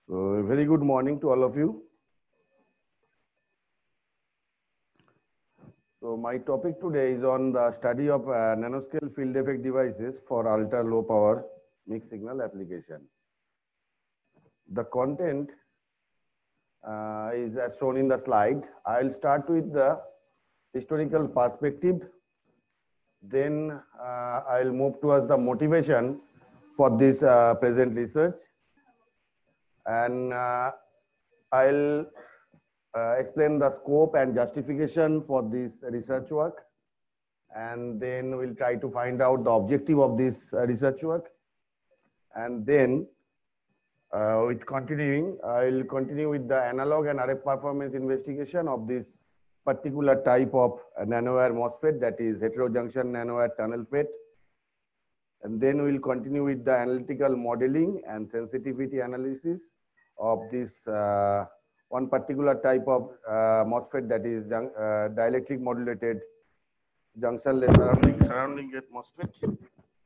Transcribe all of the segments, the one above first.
So, a very good morning to all of you. So, my topic today is on the study of nanoscale field effect devices for ultra low power mixed signal application. The content is as shown in the slide. I'll start with the historical perspective. Then I'll move towards the motivation for this present research. And I'll explain the scope and justification for this research work. And then we'll try to find out the objective of this research work. And then with continuing, I'll continue with the analog and RF performance investigation of this particular type of nanowire MOSFET, that is heterojunction nanowire tunnel FET. And then we'll continue with the analytical modeling and sensitivity analysis of this one particular type of MOSFET, that is dielectric modulated junctionless surrounding gate MOSFET.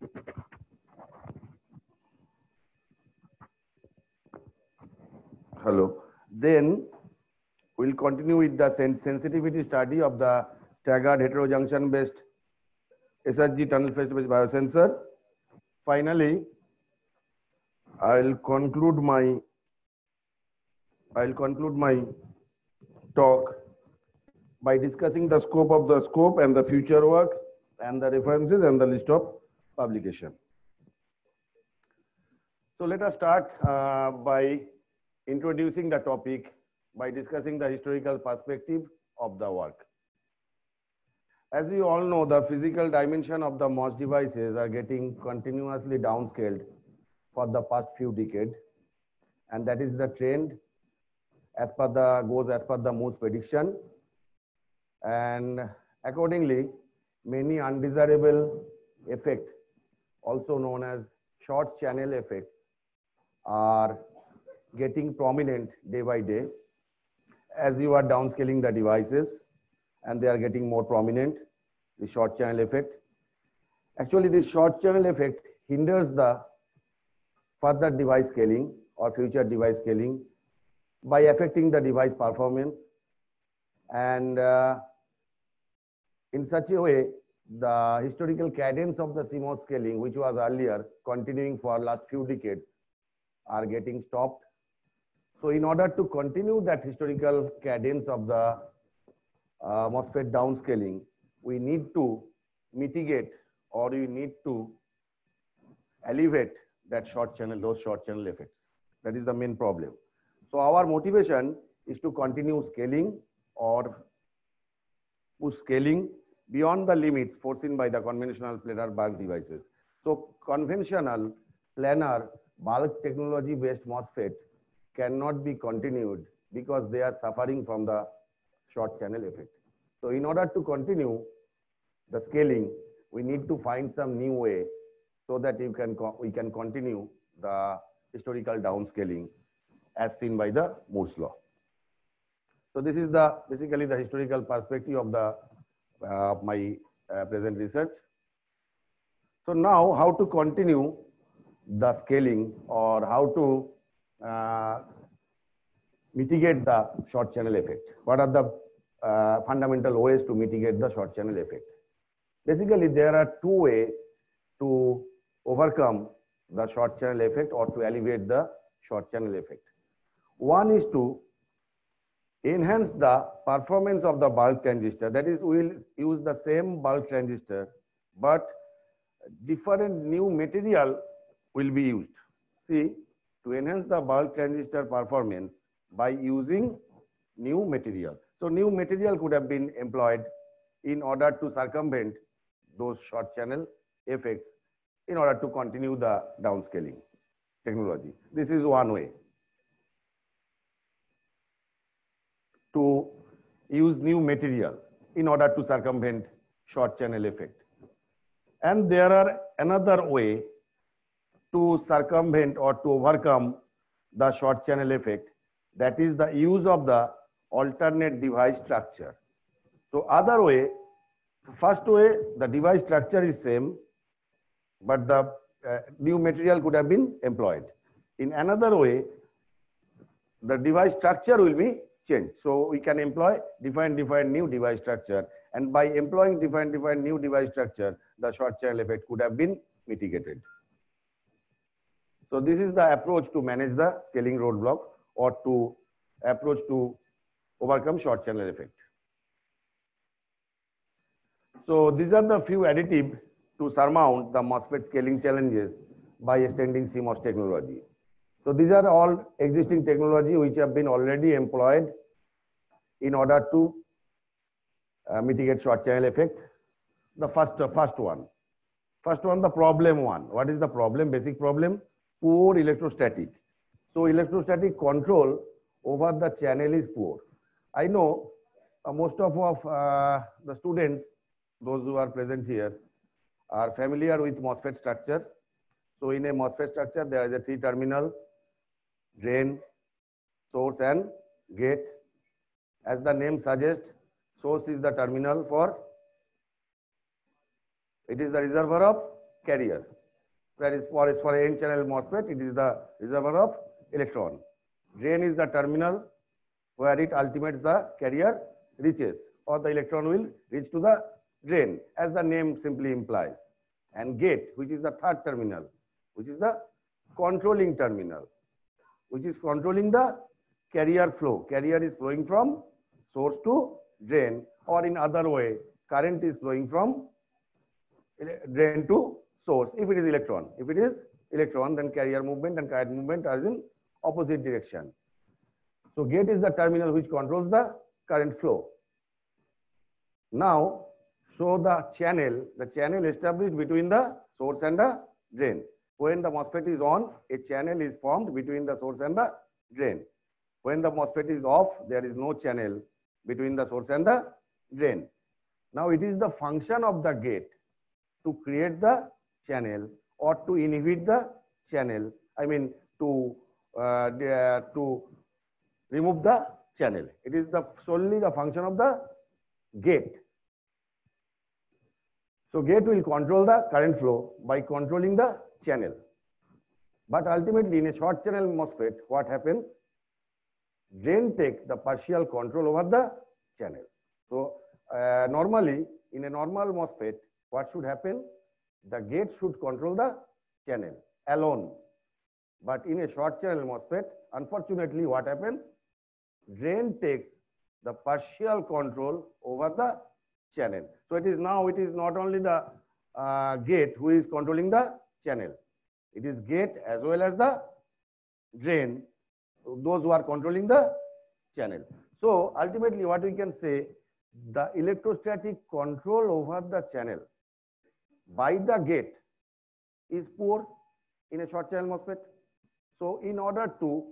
Hello. Then we'll continue with the sensitivity study of the staggered heterojunction based SRG tunnel phase based biosensor. Finally, I'll conclude my talk by discussing the scope and the future work and the references and the list of publication. So let us start by introducing the topic by discussing the historical perspective of the work. As you all know, the physical dimension of the MOS devices are getting continuously downscaled for the past few decades, and that is the trend as per the Moore's prediction. And accordingly, many undesirable effects, also known as short channel effects, are getting prominent day by day as you are downscaling the devices, and they are getting more prominent, the short channel effect. Actually, this short channel effect hinders the further device scaling or future device scaling by affecting the device performance. And in such a way, the historical cadence of the CMOS scaling, which was earlier continuing for last few decades, are getting stopped. So in order to continue that historical cadence of the MOSFET downscaling, we need to mitigate, or we need to elevate that those short channel effects. That is the main problem. So our motivation is to continue scaling or push scaling beyond the limits foreseen by the conventional planar bulk devices. So conventional planar bulk technology based MOSFET cannot be continued because they are suffering from the short channel effect. So in order to continue the scaling, we need to find some new way so that we can continue the historical downscaling as seen by the Moore's law. So this is basically the historical perspective of the my present research. So now, how to continue the scaling, or how to mitigate the short channel effect? What are the fundamental ways to mitigate the short channel effect? Basically, there are two ways to overcome the short channel effect or to alleviate the short channel effect. One is to enhance the performance of the bulk transistor. That is, we will use the same bulk transistor, but different new material will be used. See, to enhance the bulk transistor performance by using new material. So new material could have been employed in order to circumvent those short channel effects in order to continue the downscaling technology. This is one way to use new material in order to circumvent short channel effect. And there are another way to circumvent or to overcome the short channel effect, that is the use of the alternate device structure. So other way, first way, the device structure is same, but the new material could have been employed. In another way, the device structure will be changed. So we can employ define new device structure, and by employing define new device structure, the short channel effect could have been mitigated. So this is the approach to manage the scaling roadblock, or to approach to overcome short channel effect. So these are the few additives to surmount the MOSFET scaling challenges by extending CMOS technology. So these are all existing technology which have been already employed in order to mitigate short channel effect. The first one, the problem one. What is the problem? Basic problem: poor electrostatic. So electrostatic control over the channel is poor. I know most of the students, those who are present here, are familiar with MOSFET structure. So in a MOSFET structure, there is a 3-terminal, drain, source and gate. As the name suggests, source is the terminal for, it is the reservoir of carrier. That is for N-channel MOSFET, it is the reservoir of electron. Drain is the terminal where it ultimates the carrier reaches, or the electron will reach to the drain, as the name simply implies. And gate, which is the 3rd terminal, which is the controlling terminal, which is controlling the carrier flow. Carrier is flowing from source to drain, or in other way, current is flowing from drain to source. If it is electron, then carrier movement and current movement are in opposite direction. So gate is the terminal which controls the current flow. Now, so the channel established between the source and the drain. When the MOSFET is on, a channel is formed between the source and the drain. When the MOSFET is off, there is no channel between the source and the drain. Now it is the function of the gate to create the channel or to inhibit the channel. I mean to remove the channel. It is solely the function of the gate. So gate will control the current flow by controlling the channel. But ultimately in a short channel MOSFET, what happens? Drain takes the partial control over the channel. So normally in a normal MOSFET, what should happen? The gate should control the channel alone. But in a short channel MOSFET, unfortunately what happens? Drain takes the partial control over the channel. So it is not only the gate who is controlling the channel. It is gate as well as the drain, those who are controlling the channel. So ultimately what we can say, the electrostatic control over the channel by the gate is poor in a short channel MOSFET. So in order to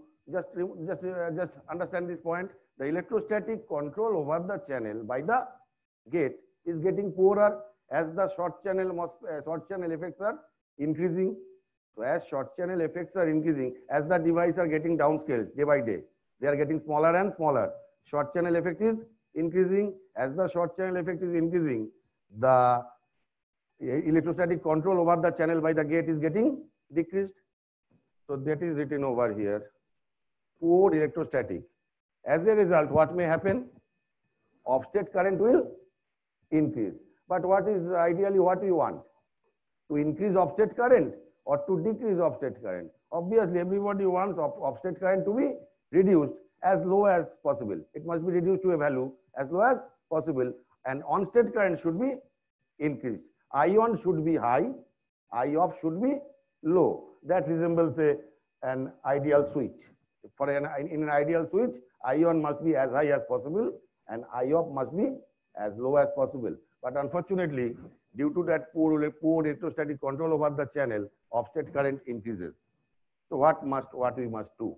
just understand this point, the electrostatic control over the channel by the gate is getting poorer as the short channel effects are increasing. So as short channel effects are increasing, as the devices are getting downscaled day by day, they are getting smaller and smaller. Short channel effect is increasing. As the short channel effect is increasing, the electrostatic control over the channel by the gate is getting decreased. So that is written over here. Poor electrostatic. As a result, what may happen? Offset current will increase. But what is ideally what we want? To increase offset current or to decrease offset current? Obviously, everybody wants offset current to be reduced as low as possible. It must be reduced to a value as low as possible, and on-state current should be increased. I on should be high, I off should be low. That resembles an ideal switch. In an ideal switch, I on must be as high as possible and I off must be as low as possible. But unfortunately, due to that poor electrostatic control over the channel, offset current increases. So what we must do?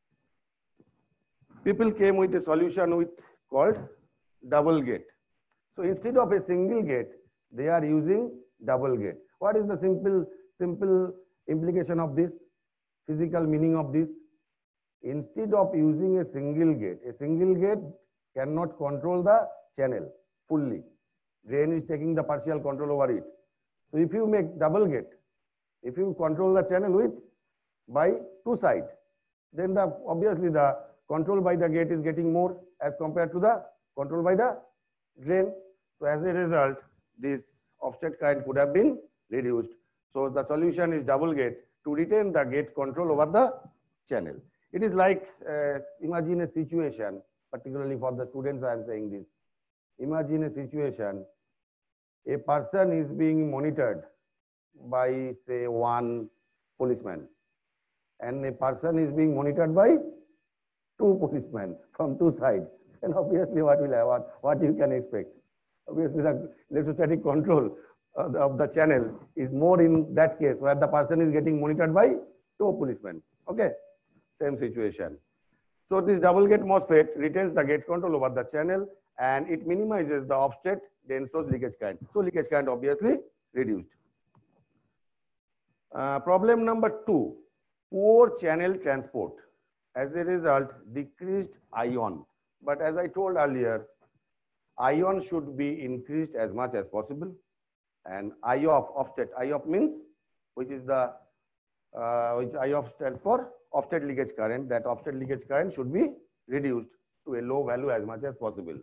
People came with a solution called double gate. So instead of a single gate, they are using double gate. What is the simple implication of this? Physical meaning of this? Instead of using a single gate cannot control the channel fully. Drain is taking the partial control over it. So if you make double gate, if you control the channel by two sides, then obviously the control by the gate is getting more as compared to the control by the drain. So as a result, this offset current could have been reduced. So the solution is double gate to retain the gate control over the channel. It is like, imagine a situation, particularly for the students I am saying this. Imagine a situation, a person is being monitored by say one policeman, and a person is being monitored by two policemen from two sides. And obviously what will happen, what you can expect? Obviously the electrostatic control of the channel is more in that case where the person is getting monitored by two policemen. Okay, same situation. So this double gate MOSFET retains the gate control over the channel and it minimizes the offset drain source leakage current. So leakage current obviously reduced. Problem number 2, poor channel transport. As a result, decreased ion. But as I told earlier, ion should be increased as much as possible. And I of offset, I of means, which is the, which I of stands for offset leakage current. That offset leakage current should be reduced to a low value as much as possible.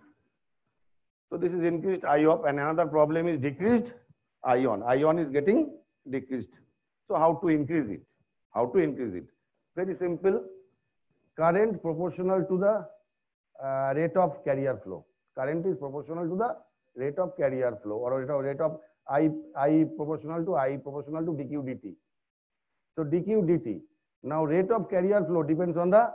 So this is increased I of, and another problem is decreased ion. Ion is getting decreased. So how to increase it? How to increase it? Very simple. Current proportional to the rate of carrier flow. Current is proportional to the rate of carrier flow, or rate of I proportional to dq dt. So dq dt. Now rate of carrier flow depends on the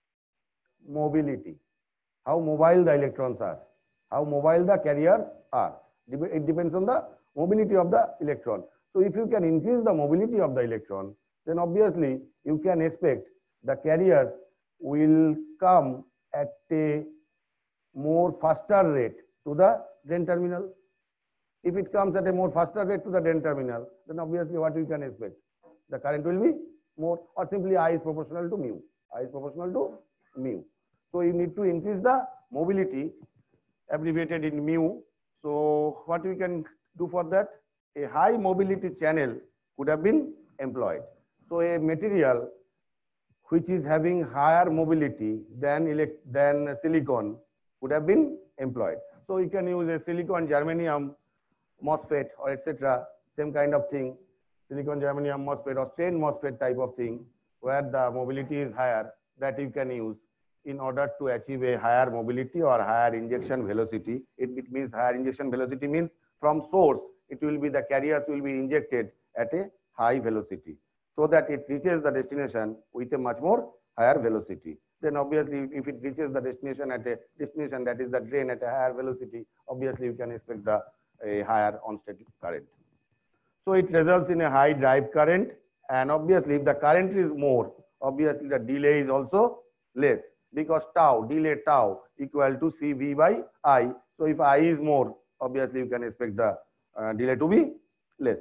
mobility. How mobile the electrons are. How mobile the carriers are. It depends on the mobility of the electron. So if you can increase the mobility of the electron, then obviously you can expect the carrier will come at a more faster rate to the drain terminal. If it comes at a more faster rate to the drain terminal, then obviously what you can expect? The current will be more, or simply I is proportional to mu. I is proportional to mu. So you need to increase the mobility, abbreviated in mu. So what we can do for that? A high mobility channel could have been employed. So a material which is having higher mobility than silicon would have been employed. So you can use a silicon germanium MOSFET or etc. Same kind of thing, silicon germanium MOSFET or strain MOSFET type of thing, where the mobility is higher, that you can use in order to achieve a higher mobility or higher injection velocity. It means higher injection velocity means from source, it will be the carriers will be injected at a high velocity, so that it reaches the destination with a much more higher velocity. Then obviously if it reaches the destination at a destination, that is the drain, at a higher velocity, obviously you can expect a higher on-state current. So it results in a high drive current, and obviously if the current is more, obviously the delay is also less, because tau, delay tau equal to CV by I. So if I is more, obviously you can expect the delay to be less.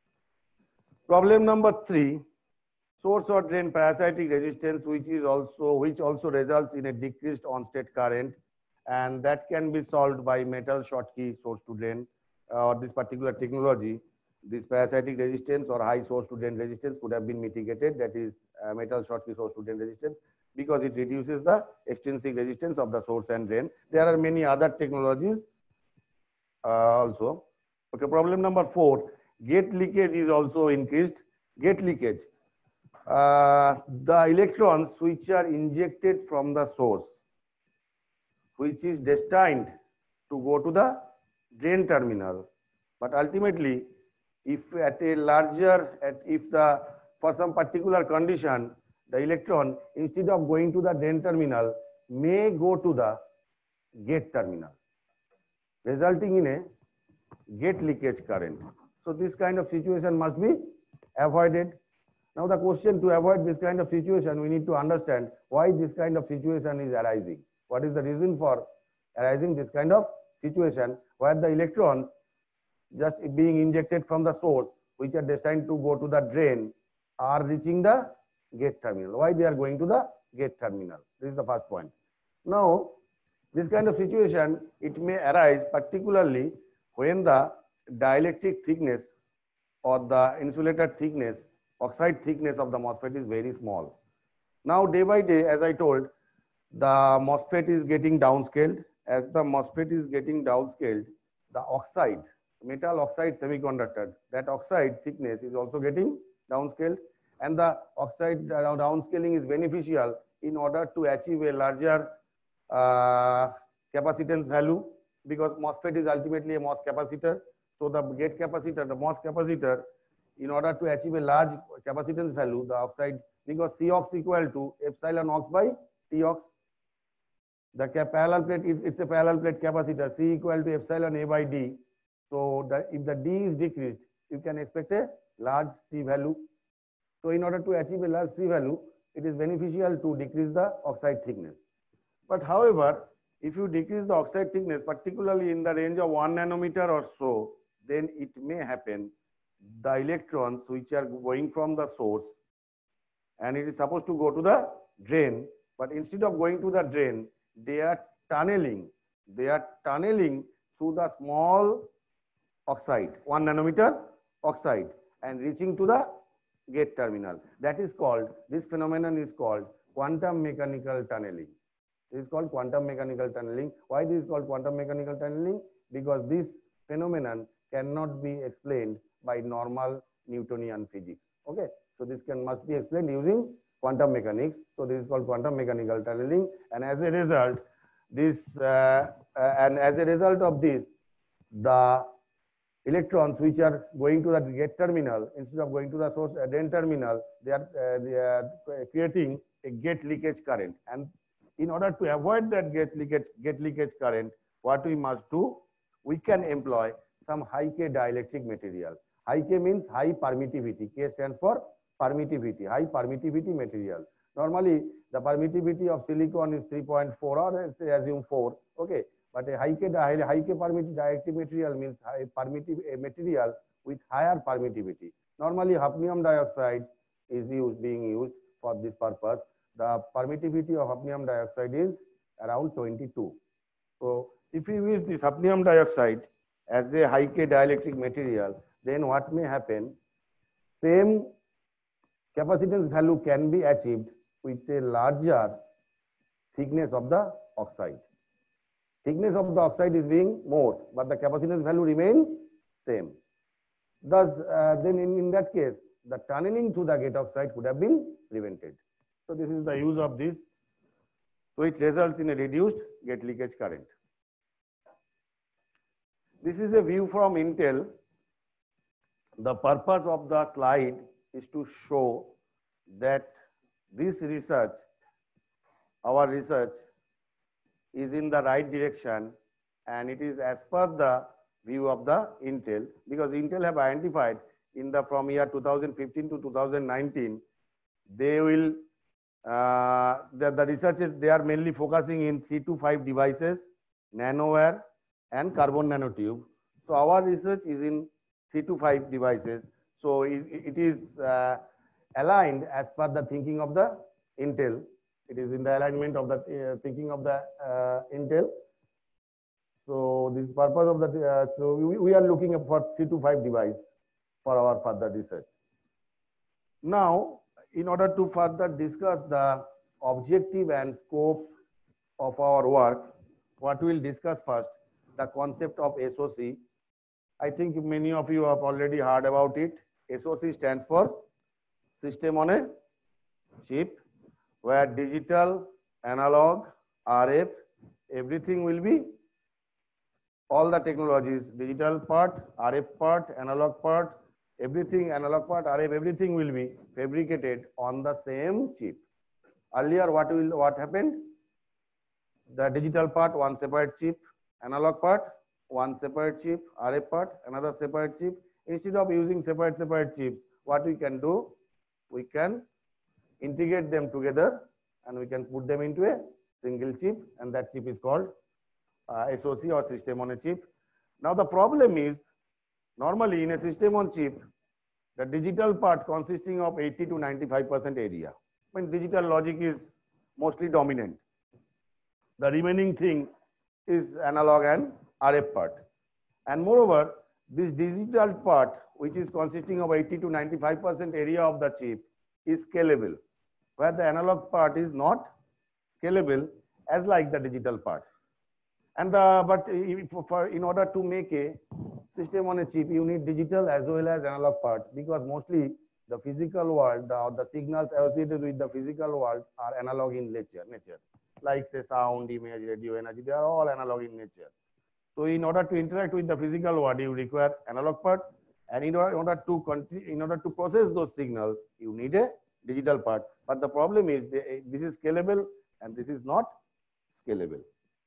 Problem number 3, source or drain parasitic resistance, which also results in a decreased on-state current, and that can be solved by metal Schottky source to drain, or this particular technology. This parasitic resistance or high source to drain resistance could have been mitigated, that is metal Schottky source to drain resistance, because it reduces the extrinsic resistance of the source and drain. There are many other technologies also. Okay, problem number 4, gate leakage is also increased. Gate leakage. The electrons which are injected from the source, which is destined to go to the drain terminal, but ultimately if at a larger, for some particular condition, the electron instead of going to the drain terminal may go to the gate terminal, resulting in a gate leakage current. So this kind of situation must be avoided. Now the question, to avoid this kind of situation, we need to understand why this kind of situation is arising. What is the reason for arising this kind of situation where the electrons just being injected from the source, which are destined to go to the drain, are reaching the gate terminal. Why they are going to the gate terminal? This is the first point. Now, this kind of situation, it may arise particularly when the dielectric thickness or the insulator thickness, oxide thickness of the MOSFET is very small. Now, day by day, as I told, the MOSFET is getting downscaled. As the MOSFET is getting downscaled, the oxide, metal oxide semiconductor, that oxide thickness is also getting downscaled, and the oxide downscaling is beneficial in order to achieve a larger capacitance value, because MOSFET is ultimately a MOS capacitor. So the gate capacitor, the MOS capacitor, in order to achieve a large capacitance value, the oxide, because Cox equal to epsilon ox by Tox. The parallel plate is, it's a parallel plate capacitor, C equal to epsilon A by D. So if the D is decreased, you can expect a large C value. So in order to achieve a large C value, it is beneficial to decrease the oxide thickness. But however, if you decrease the oxide thickness, particularly in the range of 1 nanometer or so, then it may happen the electrons which are going from the source, and it is supposed to go to the drain, but instead of going to the drain, they are tunneling through the small oxide, 1 nanometer oxide, and reaching to the gate terminal. That is called, this phenomenon is called quantum mechanical tunneling. This is called quantum mechanical tunneling. Why this is called quantum mechanical tunneling? Because this phenomenon cannot be explained by normal Newtonian physics. Okay, so this must be explained using quantum mechanics. So this is called quantum mechanical tunneling, and as a result, of this, the electrons which are going to the gate terminal, instead of going to the source drain terminal, they are creating a gate leakage current. And in order to avoid that gate leakage current, what we must do, we can employ some high K dielectric material. High K means high permittivity. K stands for permittivity, high permittivity material. Normally, the permittivity of silicon is 3.4, or let's say assume 4. Okay, but a high K permittivity dielectric material means high permittive material with higher permittivity. Normally, hafnium dioxide is being used for this purpose. The permittivity of hafnium dioxide is around 22. So, if we use this hafnium dioxide as a high K dielectric material, then what may happen? Same capacitance value can be achieved with a larger thickness of the oxide. Thickness of the oxide is being more, but the capacitance value remains same. Thus, then in that case, the tunneling through the gate oxide could have been prevented. So this is the use of this. So it results in a reduced gate leakage current. This is a view from Intel. The purpose of the slide is to show that this research, our research, is in the right direction, and it is as per the view of the Intel, because Intel have identified in the from year 2015 to 2019, they will the researchers, they are mainly focusing in 3 to 5 devices, nanowire and carbon nanotube. So our research is in 3 to 5 devices. So it is aligned as per the thinking of the Intel. It is in the alignment of the thinking of the Intel. So this purpose of the so we are looking for 3 to 5 devices for our further research. Now, in order to further discuss the objective and scope of our work, what we will discuss first, the concept of SOC. I think many of you have already heard about it. SOC stands for System on a Chip, where digital, analog, RF, everything will be, all the technologies, digital part, RF part, analog part, everything, analog part, RF, everything will be fabricated on the same chip. Earlier, what happened? The digital part, one separate chip, analog part, one separate chip, RF part, another separate chip. Instead of using separate chips, what we can do? We can integrate them together and we can put them into a single chip, and that chip is called SOC, or System on a Chip. Now the problem is, normally in a system on chip, the digital part consisting of 80 to 95% area. When digital logic is mostly dominant, the remaining thing is analog and RF part. And moreover, this digital part, which is consisting of 80 to 95% area of the chip, is scalable, where the analog part is not scalable as like the digital part. And in order to make a system on a chip, you need digital as well as analog parts, because mostly the physical world, the signals associated with the physical world are analog in nature. Like say sound, image, radio, energy, they are all analog in nature. So in order to interact with the physical world, you require analog part, and in order to process those signals, you need a digital part. But the problem is this is scalable and this is not scalable.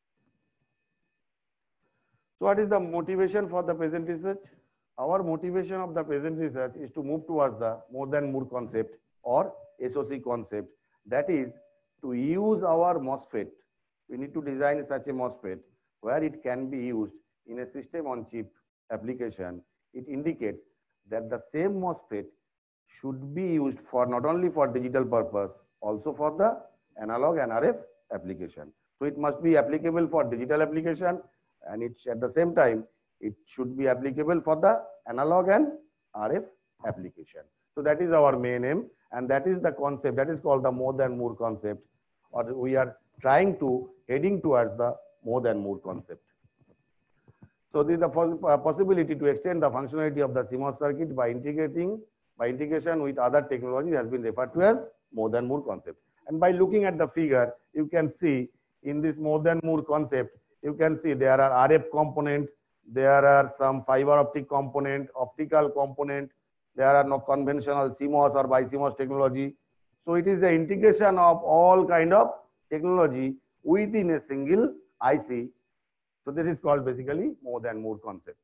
So what is the motivation for the present research? Our motivation of the present research is to move towards the more than more concept or SOC concept. That is to use our MOSFET. We need to design such a MOSFET where it can be used in a system on chip application. It indicates that the same MOSFET should be used for not only for digital purpose, also for the analog and RF application. So it must be applicable for digital application, and it's at the same time, it should be applicable for the analog and RF application. So that is our main aim, and that is the concept that is called the more than more concept, or we are trying to heading towards the more than more concept. So this is the possibility to extend the functionality of the CMOS circuit by integration with other technology has been referred to as more than more concept. And by looking at the figure, you can see in this more than more concept, you can see there are RF component, there are some fiber optic component, optical component, there are no conventional CMOS or BiCMOS technology. So it is the integration of all kind of technology within a single IC. So this is called basically more than more concept.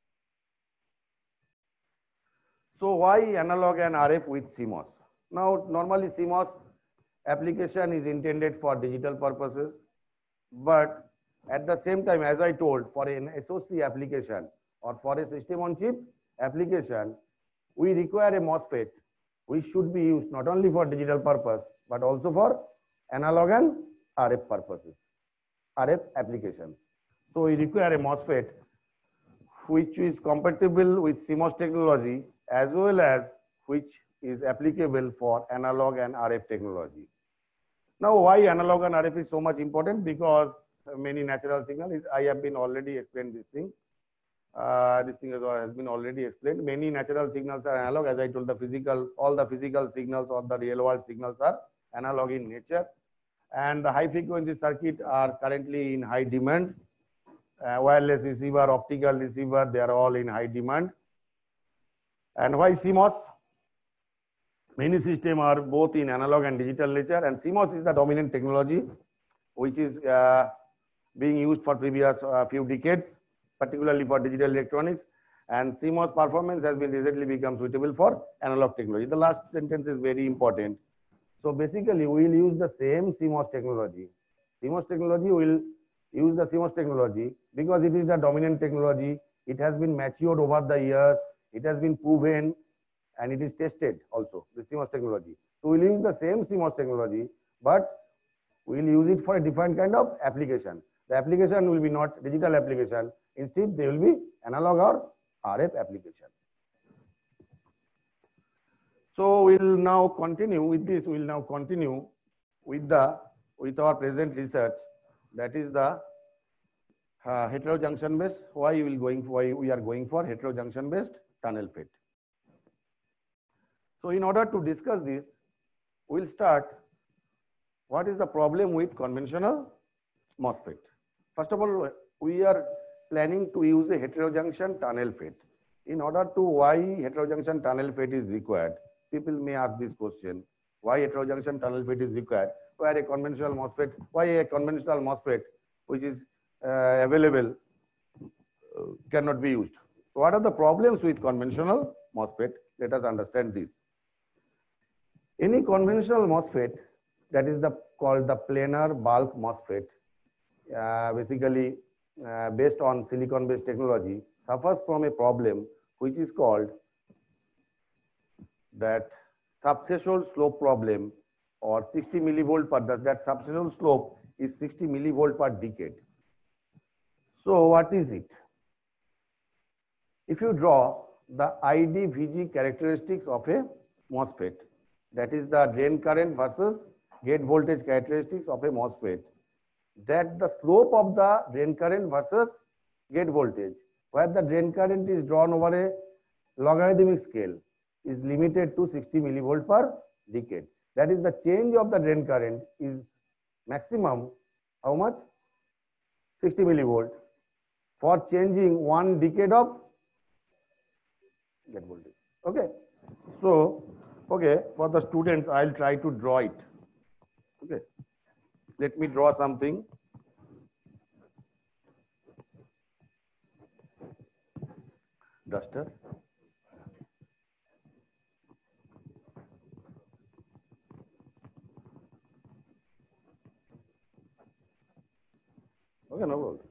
So why analog and RF with CMOS? Now normally CMOS application is intended for digital purposes, but at the same time, as I told, for an SOC application or for a system on chip application, we require a MOSFET which should be used not only for digital purpose, but also for analog and RF purposes, RF applications. So we require a MOSFET which is compatible with CMOS technology as well as which is applicable for analog and RF technology. Now, why analog and RF is so much important? Because many natural signals, I have been already explained this thing. This thing has been already explained. Many natural signals are analog. As I told, all the physical signals or the real world signals are analog in nature. And the high frequency circuit are currently in high demand. Wireless receiver, optical receiver, they are all in high demand. And why CMOS? Many systems are both in analog and digital nature, and CMOS is the dominant technology which is being used for previous few decades, particularly for digital electronics. And CMOS performance has been recently become suitable for analog technology. The last sentence is very important. So basically, we will use the same CMOS technology. CMOS technology will use the CMOS technology because it is the dominant technology. It has been matured over the years. It has been proven, and it is tested also, the CMOS technology. So we will use the same CMOS technology, but we will use it for a different kind of application. The application will be not digital application. Instead, they will be analog or RF application. So we will now continue with this. We will now continue with our present research. That is the heterojunction based. Why we are going for heterojunction based tunnel FET. So in order to discuss this, we will start. What is the problem with conventional MOSFET? First of all, we are planning to use a heterojunction tunnel FET. In order to why heterojunction tunnel FET is required, people may ask this question: why heterojunction tunnel FET is required? Why a conventional MOSFET? Why a conventional MOSFET which is available cannot be used? So what are the problems with conventional MOSFET? Let us understand this. Any conventional MOSFET, that is called the planar bulk MOSFET, basically based on silicon based technology, suffers from a problem which is called that subthreshold slope problem, or 60 millivolt per, that subthreshold slope is 60 millivolt per decade. So what is it? If you draw the ID-VG characteristics of a MOSFET, that is the drain current versus gate voltage characteristics of a MOSFET, that the slope of the drain current versus gate voltage, where the drain current is drawn over a logarithmic scale, is limited to 60 millivolt per decade. That is, the change of the drain current is maximum, how much? 60 millivolt for changing 1 decade of gate voltage. Okay. So, okay, for the students, I'll try to draw it. Okay. Let me draw something. Duster. Okay, no problem.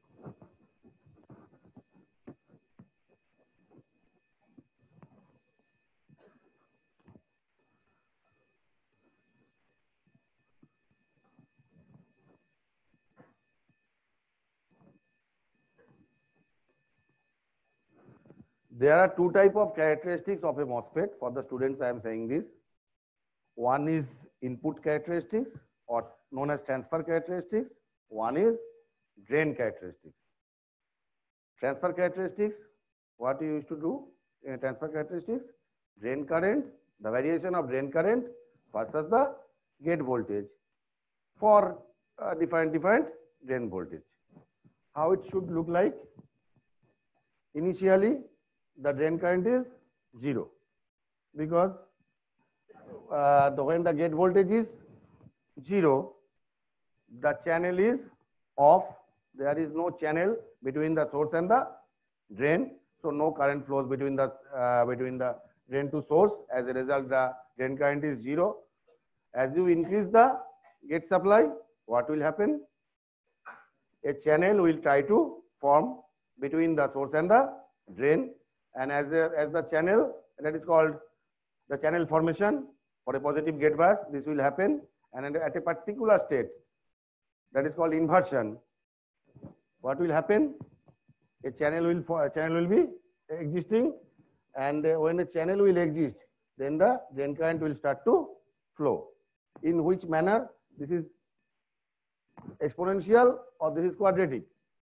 There are two types of characteristics of a MOSFET. For the students, I am saying this. One is input characteristics, or known as transfer characteristics. One is drain characteristics. Transfer characteristics, what you used to do in transfer characteristics? Drain current, the variation of drain current versus the gate voltage for different drain voltage. How it should look like? Initially, the drain current is 0 because when the gate voltage is 0, the channel is off. There is no channel between the source and the drain, so no current flows between the drain to source. As a result, the drain current is 0. As you increase the gate supply, what will happen? A channel will try to form between the source and the drain, and as the channel, that is called the channel formation for a positive gate bias, this will happen, and at a particular state, that is called inversion, what will happen? A channel will be existing, and when a channel will exist, then the drain current will start to flow. In which manner? This is exponential or this is quadratic?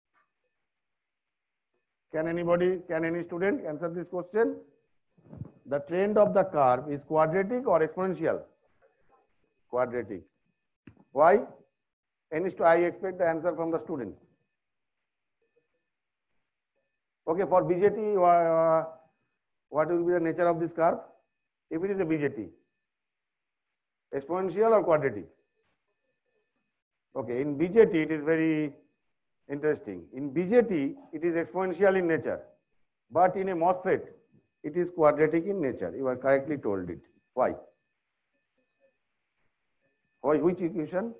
Can any student answer this question? The trend of the curve is quadratic or exponential? Quadratic. Why? I expect the answer from the student. Okay, for BJT, what will be the nature of this curve? If it is a BJT, exponential or quadratic? Okay, in BJT it is very interesting. In BJT it is exponential in nature, but in a MOSFET it is quadratic in nature. You are correctly told it. Why? Which equation?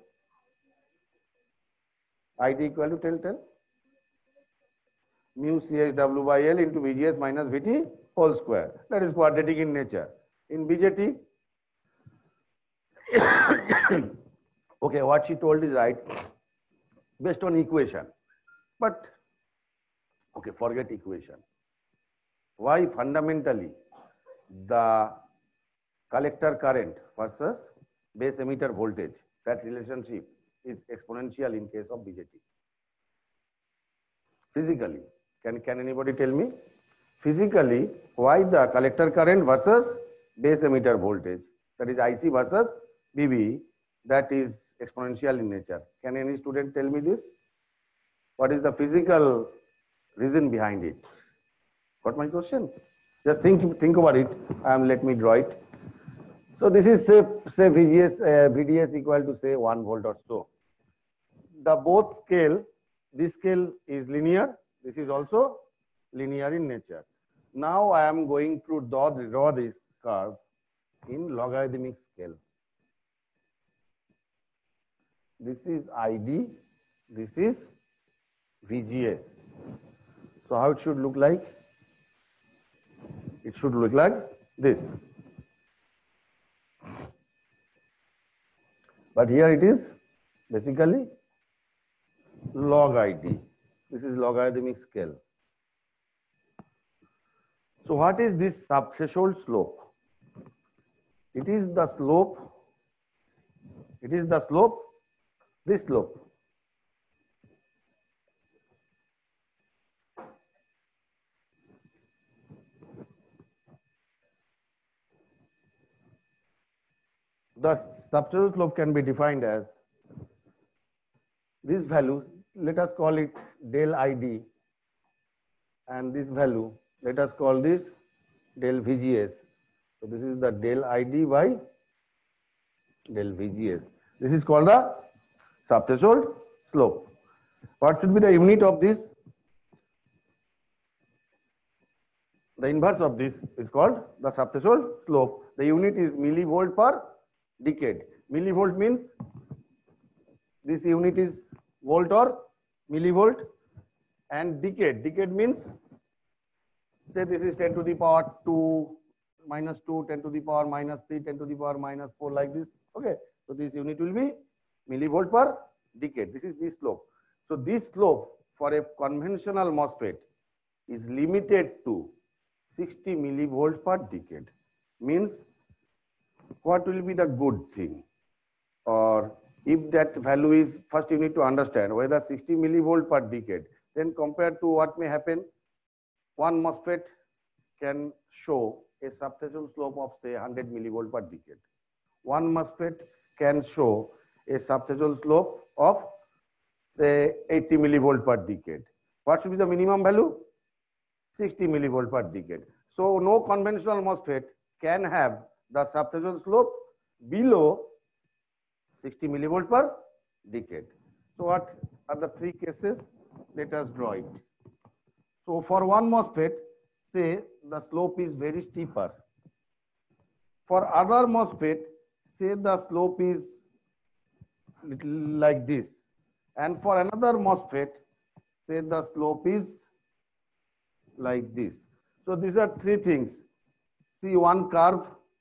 IT equal to tell. Mu CHW by L into VGS minus VT whole square. That is quadratic in nature. In BJT, okay, what she told is right based on equation. But, okay, forget equation. Why? Fundamentally, the collector current versus base emitter voltage, that relationship is exponential in case of BJT. Physically, can anybody tell me? Physically, why the collector current versus base emitter voltage, that is IC versus BB, that is exponential in nature? Can any student tell me this? What is the physical reason behind it? Got my question? Just think about it. Let me draw it. So this is say VDS equal to say 1 volt or so. The both scale, this scale is linear. This is also linear in nature. Now I am going to draw this curve in logarithmic scale. This is ID. This is VGS. So how it should look like? It should look like this. But here it is basically log ID. This is logarithmic scale. So what is this subthreshold slope? It is the slope It is the slope, this slope. The substantial slope can be defined as this value, let us call it del ID, and this value, let us call this del VGS. So this is the del ID by del VGS. This is called the subthreshold slope. What should be the unit of this? The inverse of this is called the subthreshold slope. The unit is millivolt per decade. Millivolt means this unit is volt or millivolt, and decade. Decade means, say this is 10 to the power 2, minus 2, 10 to the power minus 3, 10 to the power minus 4, like this. Okay. So this unit will be millivolt per decade. This is this slope. So this slope for a conventional MOSFET is limited to 60 millivolt per decade. Means what will be the good thing? Or if that value is, first you need to understand whether 60 millivolt per decade, then compared to what may happen, one MOSFET can show a subthreshold slope of say 100 millivolt per decade. One MOSFET can show a subthreshold slope of say 80 millivolt per decade. What should be the minimum value? 60 millivolt per decade. So no conventional MOSFET can have the subthreshold slope below 60 millivolt per decade. So what are the three cases? Let us draw it. So for one MOSFET, say the slope is very steeper. For other MOSFET, say the slope is little like this. And for another MOSFET, say the slope is like this. So these are three things. See one curve.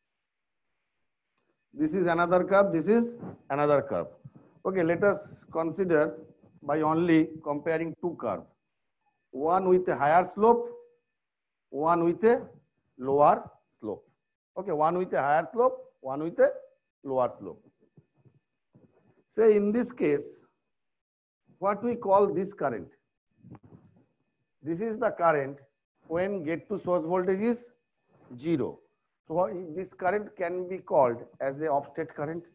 This is another curve, this is another curve. Okay, let us consider by only comparing two curves. One with a higher slope, one with a lower slope. Okay, one with a higher slope, one with a lower slope. Say in this case, what we call this current. This is the current when gate to source voltage is 0. So this current can be called as a offset current.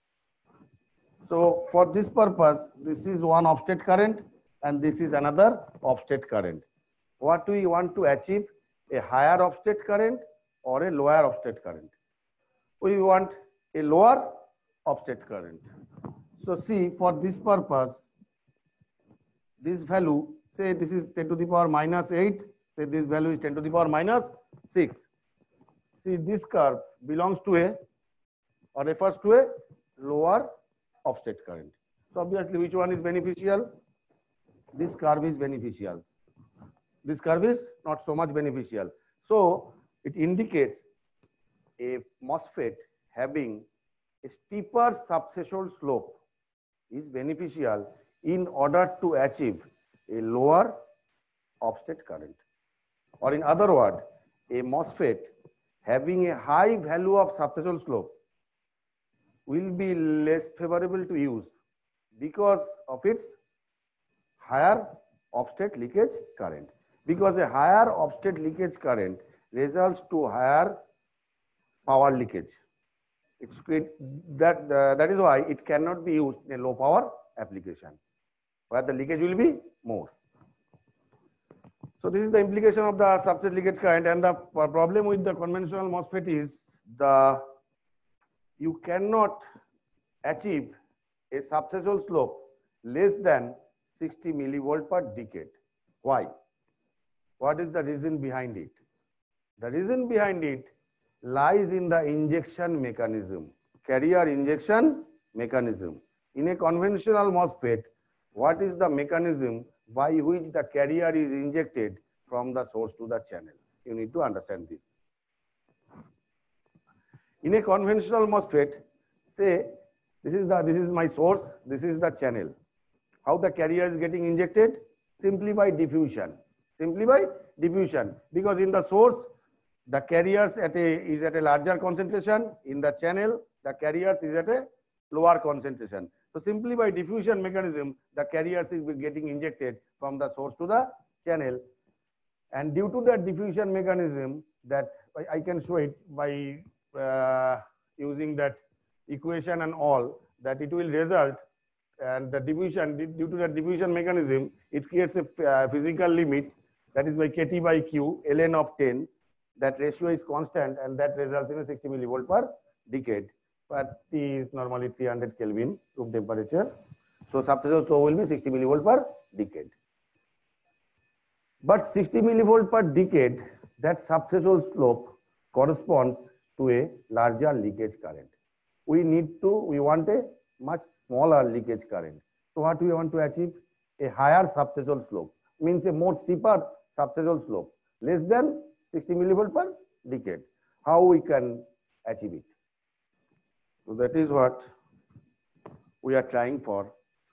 So for this purpose, this is one offset current and this is another offset current. What do we want to achieve? A higher offset current or a lower offset current? We want a lower offset current. So see, for this purpose, this value, say this is 10 to the power minus 8, say this value is 10 to the power minus 6. See, this curve belongs to a or refers to a lower offset current. So obviously, which one is beneficial? This curve is beneficial. This curve is not so much beneficial. So it indicates a MOSFET having a steeper subthreshold slope is beneficial in order to achieve a lower offset current. Or in other words, a MOSFET having a high value of subthreshold slope will be less favorable to use because of its higher offset leakage current. Because a higher offset leakage current results to higher power leakage. That is why it cannot be used in a low power application where the leakage will be more. So this is the implication of the substrate leakage current, and the problem with the conventional MOSFET is you cannot achieve a subthreshold slope less than 60 millivolt per decade. Why? What is the reason behind it? The reason behind it lies in the injection mechanism, carrier injection mechanism. In a conventional MOSFET, what is the mechanism by which the carrier is injected from the source to the channel? You need to understand this. In a conventional MOSFET, say this is my source, this is the channel. How the carrier is getting injected? Simply by diffusion. Simply by diffusion. Because in the source, the carriers is at a larger concentration. In the channel, the carriers is at a lower concentration. So simply by diffusion mechanism, the carriers is getting injected from the source to the channel. And due to that diffusion mechanism, that I can show it by using that equation and all, that it will result, and the diffusion, due to the diffusion mechanism, it creates a physical limit, that is by Kt by Q, ln of 10. That ratio is constant, and that results in a 60 millivolt per decade. But T is normally 300 Kelvin room temperature. So subthreshold flow will be 60 millivolt per decade. But 60 millivolt per decade, that subthreshold slope corresponds to a larger leakage current. We want a much smaller leakage current. So what we want to achieve? A higher subthreshold slope, means a more steeper subthreshold slope, less than 60 millivolt per decade. How we can achieve it? So that is what we are trying for.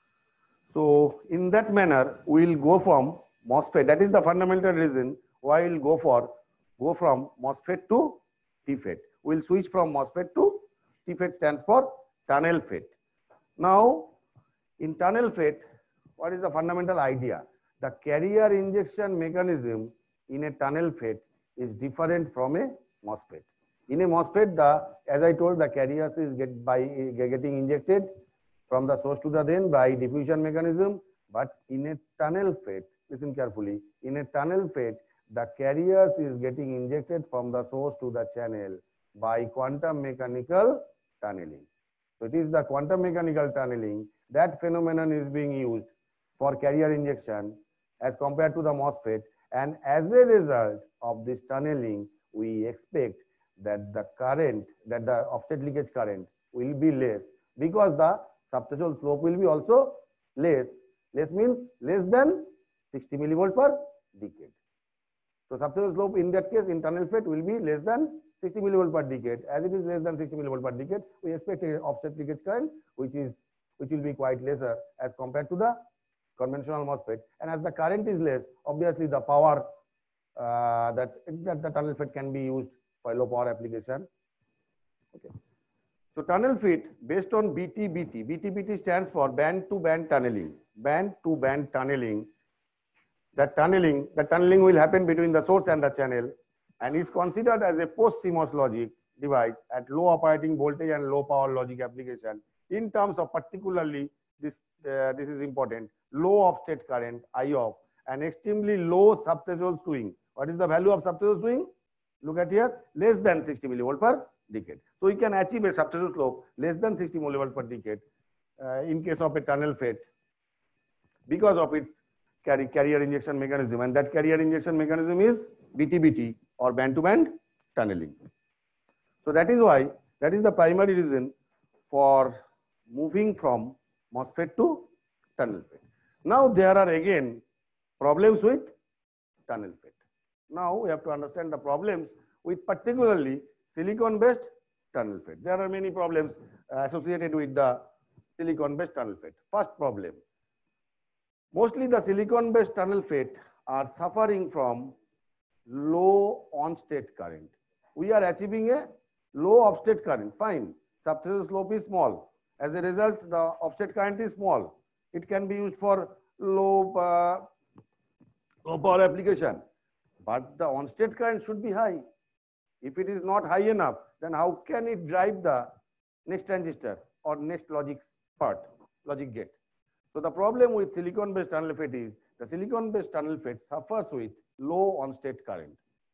So in that manner, we will go from MOSFET. That is the fundamental reason why we will go from MOSFET to TFET. We will switch from MOSFET to TFET, stands for tunnel FET. Now, in tunnel FET, what is the fundamental idea? The carrier injection mechanism in a tunnel FET is different from a MOSFET. In a MOSFET, as I told, the carriers is getting injected from the source to the drain by diffusion mechanism. But in a tunnel FET, listen carefully, in a tunnel FET, the carriers is getting injected from the source to the channel by quantum mechanical tunneling. So it is the quantum mechanical tunneling, that phenomenon is being used for carrier injection as compared to the MOSFET. And as a result of this tunneling, we expect that the current, that the offset leakage current will be less, because the subthreshold slope will be also less. Less means less than 60 millivolt per decade. So subthreshold slope in that case in tunnel FET will be less than 60 millivolt per decade. As it is less than 60 millivolt per decade, we expect an offset leakage current which will be quite lesser as compared to the conventional MOSFET. And as the current is less, obviously the power that the tunnel FET can be used for low power application. Okay. So tunnel FET based on BT-BT. BT-BT stands for band to band tunneling. Band to band tunneling. The tunneling will happen between the source and the channel, and is considered as a post-CMOS logic device at low operating voltage and low power logic application. In terms of particularly this is important, low offset current IOF and extremely low subthreshold swing. What is the value of subthreshold swing? Look at here, less than 60 millivolt per decade. So we can achieve a subthreshold slope less than 60 millivolt per decade in case of a tunnel FET because of its carrier injection mechanism, and that carrier injection mechanism is BT-BT or band-to-band tunneling. So that is why, that is the primary reason for moving from MOSFET to tunnel FET. Now there are again problems with tunnel FET. Now we have to understand the problems with particularly silicon-based tunnel FET. There are many problems associated with the silicon-based tunnel FET. First problem, mostly the silicon-based tunnel FET are suffering from low on-state current. We are achieving a low offset current, fine. Subthreshold slope is small. As a result, the offset current is small. It can be used for low power application. But the on-state current should be high. If it is not high enough, then how can it drive the next transistor or next logic gate? So the problem with silicon-based tunnel FET is the silicon-based tunnel FET suffers with low on-state current.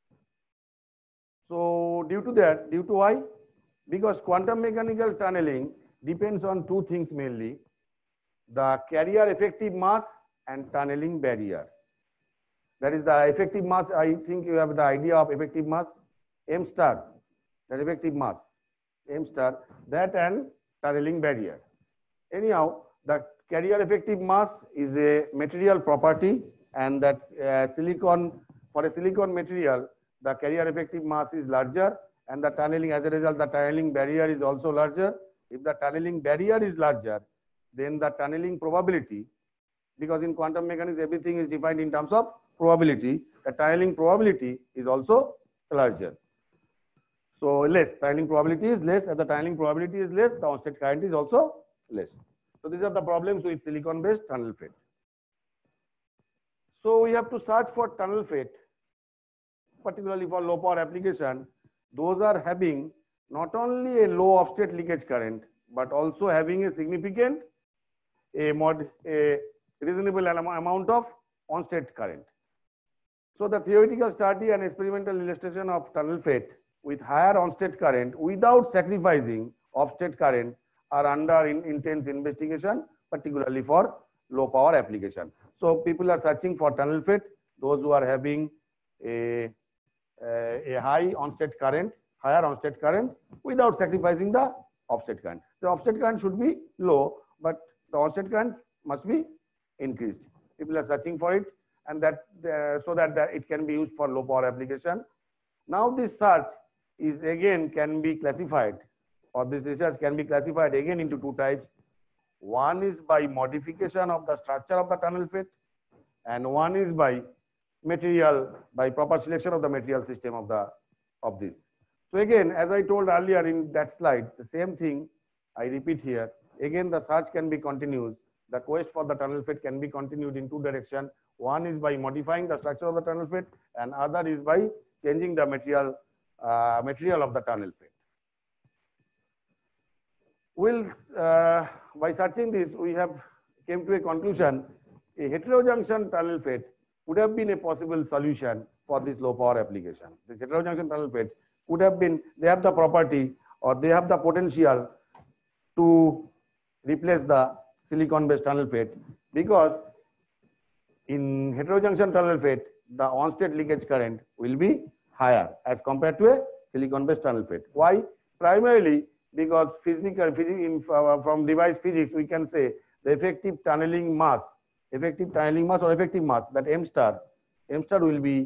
So due to why? Because quantum mechanical tunneling depends on two things mainly: the carrier effective mass and tunneling barrier. That is the effective mass. I think you have the idea of effective mass, M star, that effective mass, M star, that and tunneling barrier. Anyhow, the carrier effective mass is a material property, and that for a silicon material, the carrier effective mass is larger, and the tunneling, as a result, the tunneling barrier is also larger. If the tunneling barrier is larger, then the tunneling probability, because in quantum mechanics everything is defined in terms of probability, the tunneling probability is also larger. So less, tunneling probability is less. As the tunneling probability is less, the on-state current is also less. So these are the problems with silicon-based tunnel FET. So we have to search for tunnel FET, particularly for low power application. Those are having not only a low offstate leakage current, but also having a significant, a reasonable amount of on-state current. So the theoretical study and experimental illustration of tunnel FET with higher on-state current without sacrificing off-state current are under intense investigation, particularly for low power application. So people are searching for tunnel FET, those who are having a high on-state current, higher on-state current without sacrificing the offset current. The offset current should be low, but the on-state current must be increased. People are searching for it, and that so that it can be used for low power application. Now this search is again can be classified, or this research can be classified again into two types. One is by modification of the structure of the tunnel FET, and one is by material, by proper selection of the material system of this. So again, as I told earlier in that slide, the same thing I repeat here. Again, the search can be continued. The quest for the tunnel FET can be continued in two directions. One is by modifying the structure of the tunnel FET, and other is by changing the material of the tunnel FET. By searching this, we have came to a conclusion. A heterojunction tunnel FET would have been a possible solution for this low power application. This heterojunction tunnel FET could have been, they have the property or they have the potential to replace the silicon based tunnel FET, because in heterojunction tunnel FET, the on-state leakage current will be higher as compared to a silicon based tunnel FET. Why? Primarily because from device physics, we can say the effective tunneling mass or effective mass, that M star will be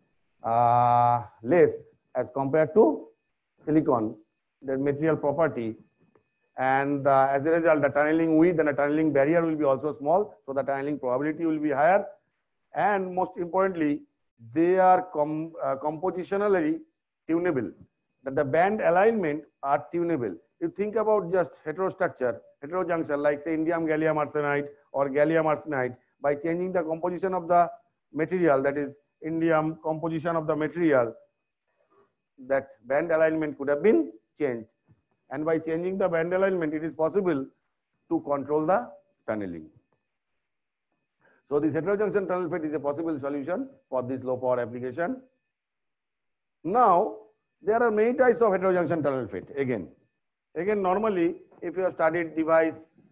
less as compared to silicon, the material property, and as a result, the tunneling width and the tunneling barrier will be also small, so the tunneling probability will be higher, and most importantly, they are compositionally tunable. That the band alignment are tunable. You think about just heterostructure, heterojunction, like say indium gallium arsenide or gallium arsenide, by changing the composition of the material, that is indium composition of the material, that band alignment could have been changed. And by changing the band alignment, it is possible to control the tunneling. So this heterojunction tunnel FET is a possible solution for this low power application. Now, there are many types of heterojunction tunnel FET. Again, normally, if you have studied device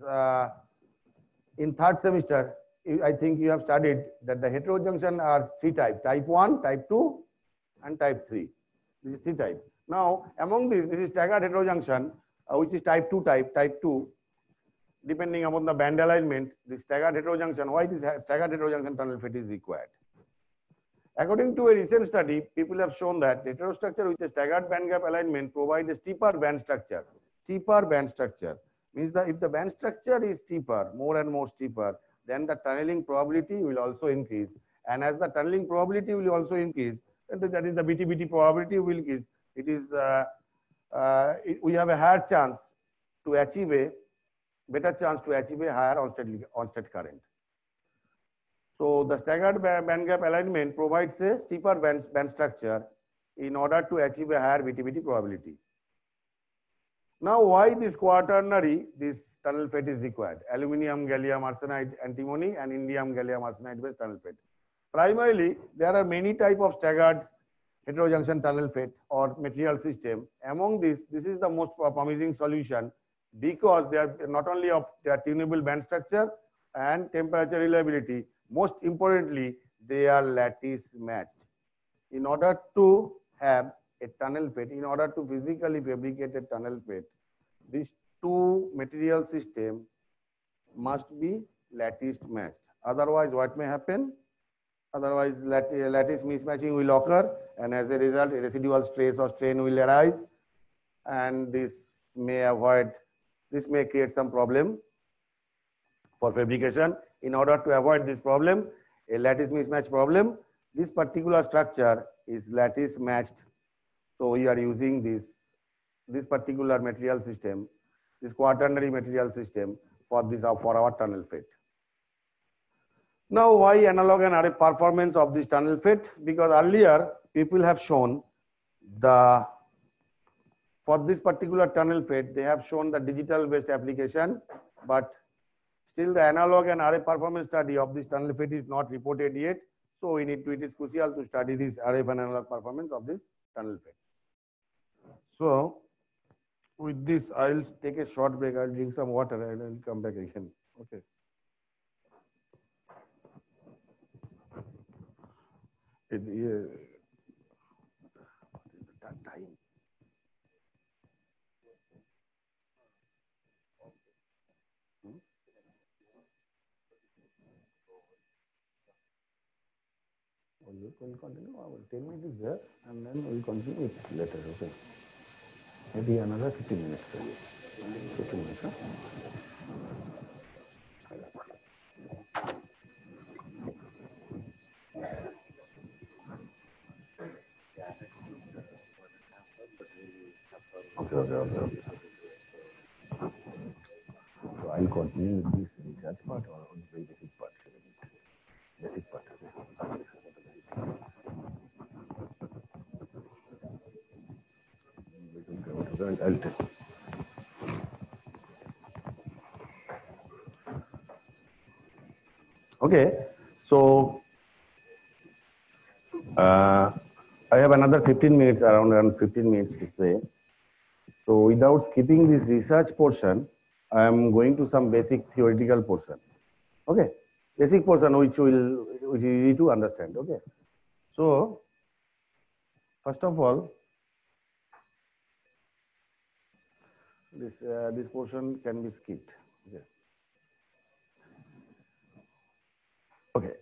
in third semester, I think you have studied that the heterojunction are three types: type 1, type 2, and type 3. This is three types. Now, among these, this is staggered heterojunction, which is type 2 type 2. Depending upon the band alignment, this staggered heterojunction, why this staggered heterojunction tunnel FET is required? According to a recent study, people have shown that heterostructure with a staggered band gap alignment provides a steeper band structure. Steeper band structure means that if the band structure is steeper, more and more steeper, then the tunneling probability will also increase. And as the tunneling probability will also increase, that is the BT probability will increase. It is we have a higher chance to achieve a better chance to achieve a higher on-state current. So the staggered band gap alignment provides a steeper band structure in order to achieve a higher BT probability. Now, why this quaternary, this tunnel FET is required? Aluminium gallium arsenide antimony and indium gallium arsenide based tunnel FET. Primarily, there are many types of staggered heterojunction tunnel FET or material system. Among this is the most promising solution, because they are not only of their tunable band structure and temperature reliability, most importantly, they are lattice matched. In order to have a tunnel FET, in order to physically fabricate a tunnel FET, these two material system must be lattice matched. Otherwise, what may happen? Otherwise, lattice mismatching will occur, and as a result, a residual stress or strain will arise, and this may create some problem for fabrication. In order to avoid this problem, a lattice mismatch problem, this particular structure is lattice matched. So we are using this this particular material system, this quaternary material system for this for our tunnel FET. Now, why analog and RF performance of this tunnel FET? Because earlier people have shown the for this particular tunnel FET, they have shown the digital based application, but still the analog and RF performance study of this tunnel FET is not reported yet. So we need to, it is crucial to study this RF and analog performance of this tunnel FET. So with this, I'll take a short break. I'll drink some water and I'll come back again. Okay. Time. We'll continue. 10 minutes is there, and then we'll continue it later. Okay. Maybe another 15 minutes. 15 minutes. Huh? Okay. So I'll continue with this research part or the very basic part. Basic part. I'll take. Okay, so I have another 15 minutes, around 15 minutes to say. So without skipping this research portion, I am going to some basic theoretical portion. Okay, basic portion which is easy to understand. Okay, so first of all, this portion can be skipped. Okay. Okay.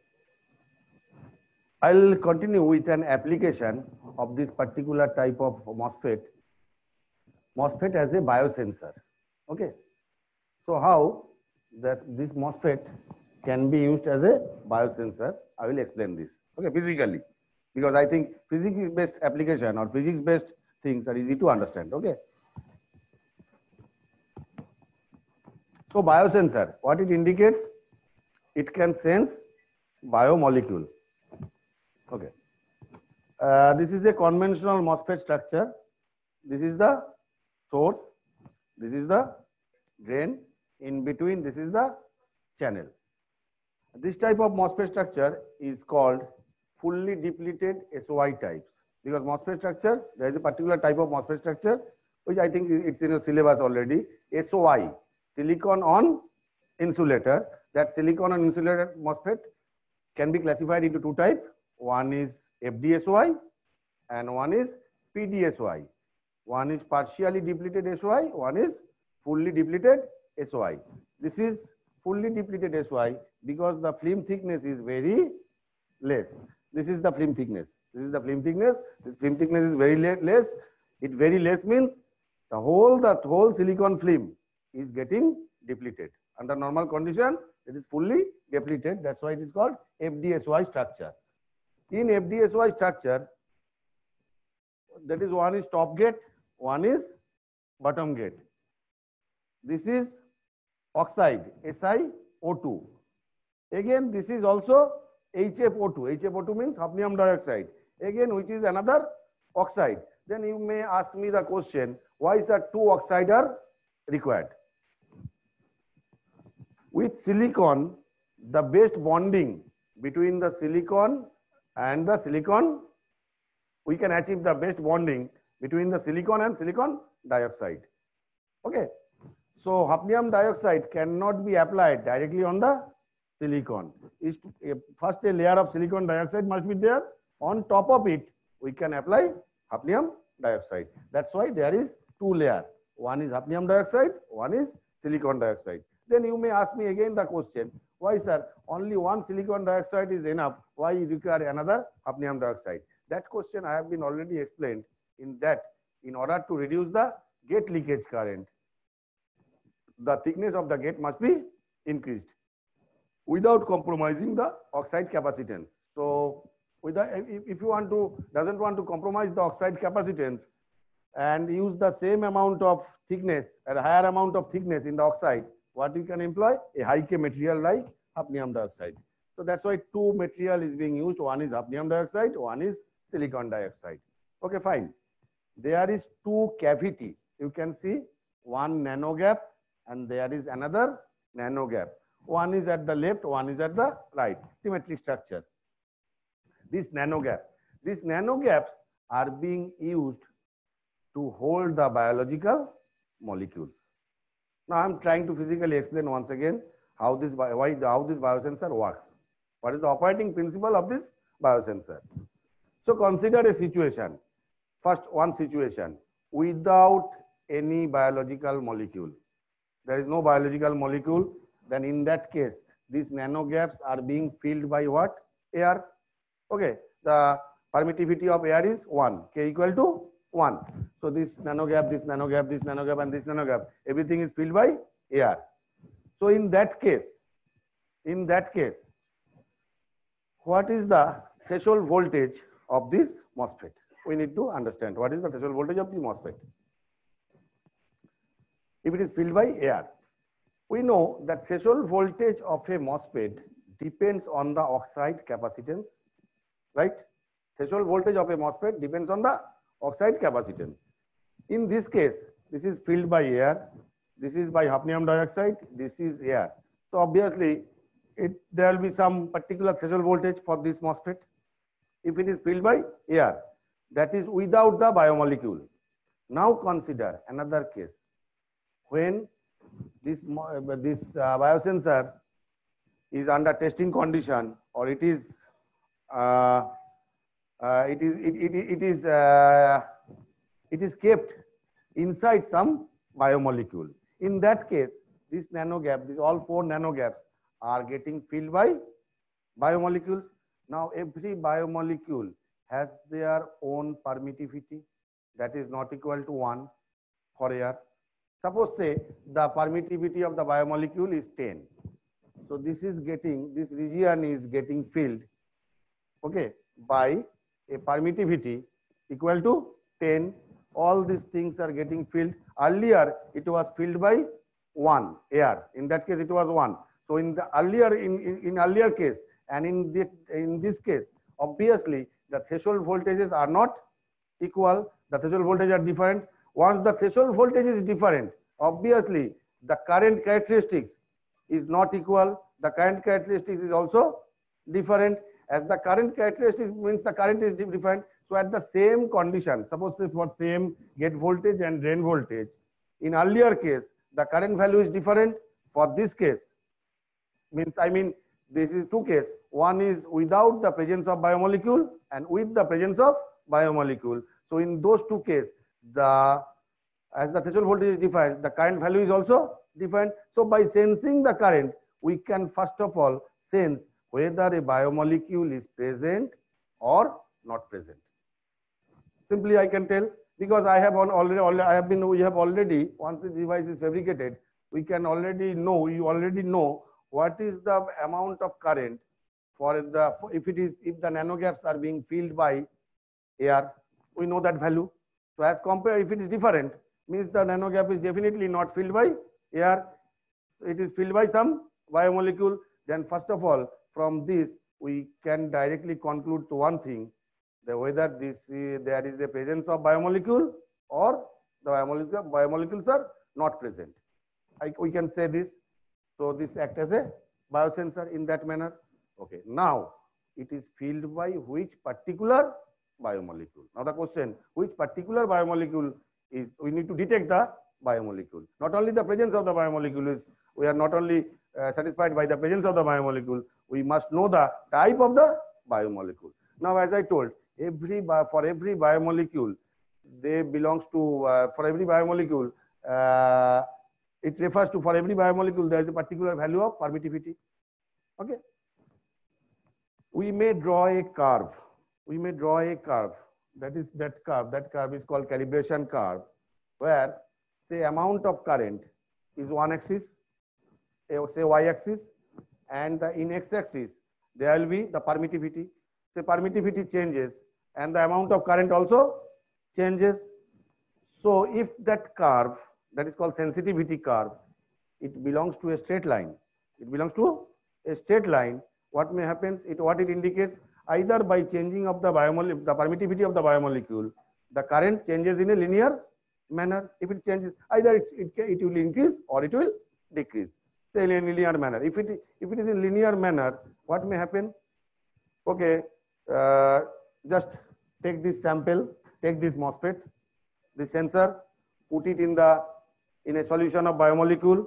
I'll continue with an application of this particular type of MOSFET. MOSFET as a biosensor. Okay. So how that this MOSFET can be used as a biosensor? I will explain this. Okay, physically, because I think physics-based application or physics-based things are easy to understand. Okay. So biosensor, what it indicates? It can sense biomolecule. Okay. This is a conventional MOSFET structure. This is the source. This is the drain. In between, this is the channel. This type of MOSFET structure is called fully depleted SOI types. Because MOSFET structure, there is a particular type of MOSFET structure, which I think it's in your syllabus already. SOI. Silicon on insulator. That silicon on insulator MOSFET can be classified into two types. One is FDSOI and one is PDSOI. One is partially depleted SOI, one is fully depleted SOI. This is fully depleted SOI because the film thickness is very less. This is the film thickness. This is the film thickness. This film thickness is very less. It very less means the whole silicon film is getting depleted. Under normal condition, it is fully depleted. That's why it is called FDSOI structure. In FDSOI structure, that is one is top gate, one is bottom gate. This is oxide, SiO2. Again, this is also HFO2. HFO2 means hafnium dioxide. Again, which is another oxide. Then you may ask me the question, why is that two oxide are required? With silicon, the best bonding between the silicon and the silicon, we can achieve the best bonding between the silicon and silicon dioxide. Okay. So hafnium dioxide cannot be applied directly on the silicon. First a layer of silicon dioxide must be there. On top of it, we can apply hafnium dioxide. That's why there is two layers. One is hafnium dioxide, one is silicon dioxide. Then you may ask me again the question, why sir, only one silicon dioxide is enough, why you require another hafnium dioxide? That question I have been already explained in that in order to reduce the gate leakage current, the thickness of the gate must be increased without compromising the oxide capacitance. So if you doesn't want to compromise the oxide capacitance, and use the same amount of thickness, a higher amount of thickness in the oxide, what we can employ? A high K material like hafnium dioxide. So that's why two material is being used. One is hafnium dioxide, one is silicon dioxide. Okay, fine. There is two cavity. You can see one nano gap and there is another nano gap. One is at the left, one is at the right. Symmetric structure. These nano gaps are being used to hold the biological molecules. Now I am trying to physically explain once again how this biosensor works. What is the operating principle of this biosensor? So consider a situation. First, one situation without any biological molecule. There is no biological molecule. Then in that case, these nano gaps are being filled by what? Air. Okay. The permittivity of air is 1. K equal to 1. So this nano gap, this nano gap, this nano gap, and this nano gap, everything is filled by air. So in that case, what is the threshold voltage of this MOSFET? We need to understand what is the threshold voltage of the MOSFET. If it is filled by air, we know that threshold voltage of a MOSFET depends on the oxide capacitance, right? Threshold voltage of a MOSFET depends on the oxide capacitance. In this case, this is filled by air, this is by hafnium dioxide, this is air. So obviously, there will be some particular threshold voltage for this MOSFET. If it is filled by air, that is without the biomolecule. Now consider another case when this biosensor is under testing condition, or it is kept inside some biomolecule. In that case, this nano gap, all 4 nano gaps are getting filled by biomolecules. Now every biomolecule has their own permittivity that is not equal to 1 for air. Suppose say the permittivity of the biomolecule is 10. So this region is getting filled, okay, by a permittivity equal to 10. All these things are getting filled. Earlier it was filled by 1 air. In that case it was 1. So in the earlier case and in this case, obviously the threshold voltages are not equal. The threshold voltages are different. Once the threshold voltage is different, obviously the current characteristics is not equal. The current characteristics is also different. As the current characteristics means the current is different. So at the same condition, suppose this was same gate voltage and drain voltage. In earlier case, the current value is different. For this case, this is two cases. One is without the presence of biomolecule and with the presence of biomolecule. So in those two cases, as the threshold voltage is different, the current value is also different. So by sensing the current, we can first of all sense whether a biomolecule is present or not present. Simply I can tell, because we have already, once this device is fabricated, we already know what is the amount of current if the nano gaps are being filled by air, we know that value. So as compared, if it is different, means the nano gap is definitely not filled by air, it is filled by some biomolecule. Then first of all, from this we can directly conclude to one thing, that whether there is a presence of biomolecule or the biomolecules are not present. We can say this. So this acts as a biosensor in that manner. Okay. Now it is filled by which particular biomolecule? Now the question, which particular biomolecule is, we need to detect the biomolecule. Not only the presence of the biomolecule is, we are not only satisfied by the presence of the biomolecule, we must know the type of the biomolecule. Now as I told, for every biomolecule, they belongs to, for every biomolecule, it refers to, for every biomolecule there is a particular value of permittivity. Okay. We may draw a curve. That curve is called calibration curve, where say amount of current is one axis, say y axis, and in x axis there will be the permittivity. Say permittivity changes and the amount of current also changes. So if that curve, that is called sensitivity curve, it belongs to a straight line. It belongs to a straight line. What may happen? What it indicates, either by changing of the biomolecule, the permittivity of the biomolecule, the current changes in a linear manner. If it changes, either it will increase or it will decrease, say in a linear manner. If it is in linear manner, what may happen? Okay, just take this sample, take this MOSFET, the sensor, put it in a solution of biomolecule,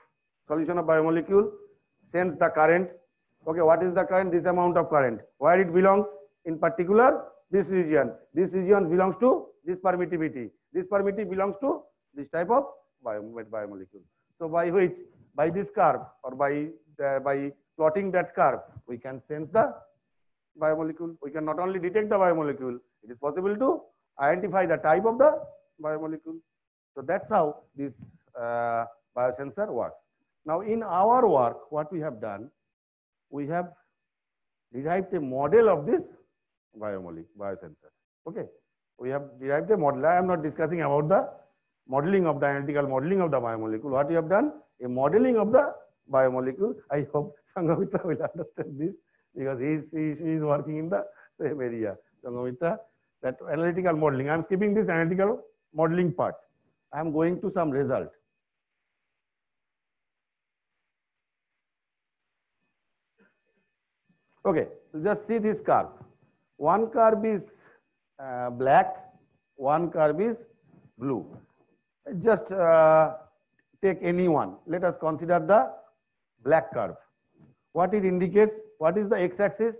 sense the current. Okay, what is the current? This amount of current. Where it belongs? In particular, this region. This region belongs to this permittivity. This permittivity belongs to this type of biomolecule. So by this curve, or by plotting that curve, we can sense the biomolecule. We can not only detect the biomolecule, it is possible to identify the type of the biomolecule. So that's how this biosensor works. Now in our work, what we have done, we have derived a model of this biosensor. Okay, we have derived a model. I am not discussing about the modeling of the analytical modeling of the biomolecule. What we have done, a modeling of the biomolecule. I hope Sangamitra will understand this, because he is working in the same area. Sangamitra, that analytical modeling. I am skipping this analytical modeling part. I am going to some result. Okay, so just see this curve. One curve is black, one curve is blue. Just take any one. Let us consider the black curve. What it indicates? What is the x-axis?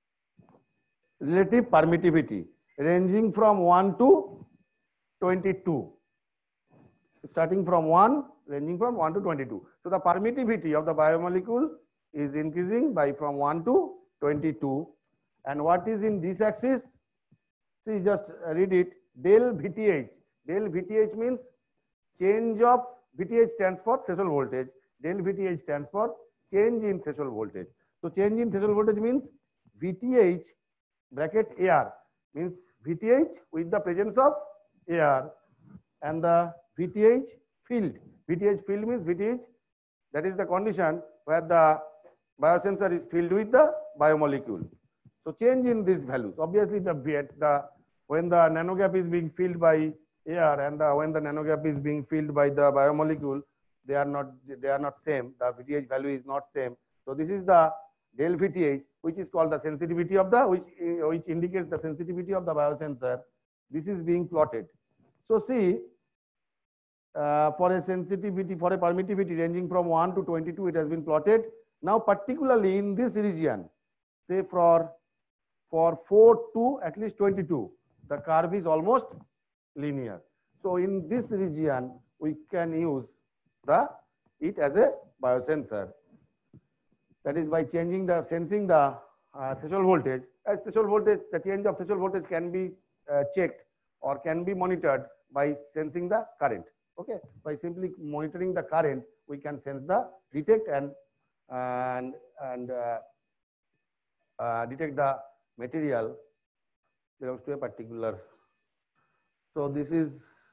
Relative permittivity, ranging from 1 to 22. Starting from 1, ranging from 1 to 22. So the permittivity of the biomolecule is increasing by from 1 to 22. And what is in this axis? See, just read it. Del VTH. Del VTH means change of, VTH stands for threshold voltage. Del VTH stands for change in threshold voltage. So change in threshold voltage means VTH bracket AR means VTH with the presence of AR, and the VTH field. VTH field means VTH, that is the condition where the biosensor is filled with the biomolecule. So change in these values. Obviously, when the nanogap is being filled by air and when the nanogap is being filled by the biomolecule, they are not same. The VTH value is not same. So this is the del VTH, which is called the sensitivity of the which indicates the sensitivity of the biosensor. This is being plotted. So see, for a sensitivity, for a permittivity ranging from 1 to 22, it has been plotted. Now, particularly in this region, say for 4 to at least 22, the curve is almost linear. So in this region, we can use it as a biosensor. That is by sensing the threshold voltage. As threshold voltage, the change of threshold voltage can be checked or can be monitored by sensing the current. Okay, by simply monitoring the current, we can detect detect the material belongs to a particular. So this is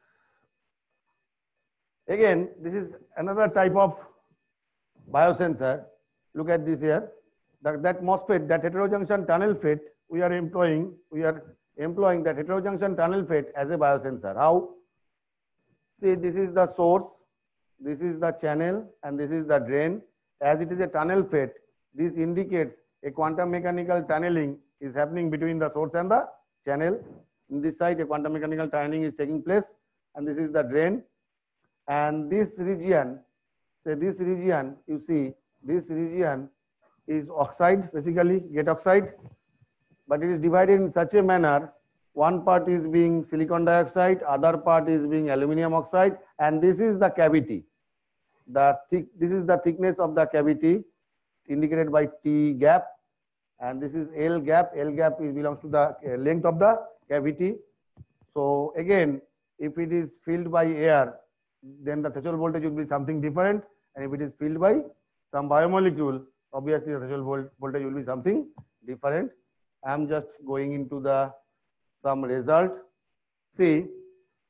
again, this is another type of biosensor. Look at this here. That MOSFET, that heterojunction tunnel FET, we are employing that heterojunction tunnel FET as a biosensor. How? See, this is the source, this is the channel, and this is the drain. As it is a tunnel FET, this indicates a quantum mechanical tunneling is happening between the source and the channel. In this side, a quantum mechanical tunneling is taking place, and this is the drain. And this region, say this region, you see, this region is oxide, basically gate oxide, but it is divided in such a manner. One part is being silicon dioxide, other part is being aluminum oxide, and this is the cavity. This is the thickness of the cavity indicated by T gap, and this is L gap. L gap belongs to the length of the cavity. So again, if it is filled by air, then the threshold voltage will be something different, and if it is filled by some biomolecule, obviously the threshold voltage will be something different. I am just going into some result. See,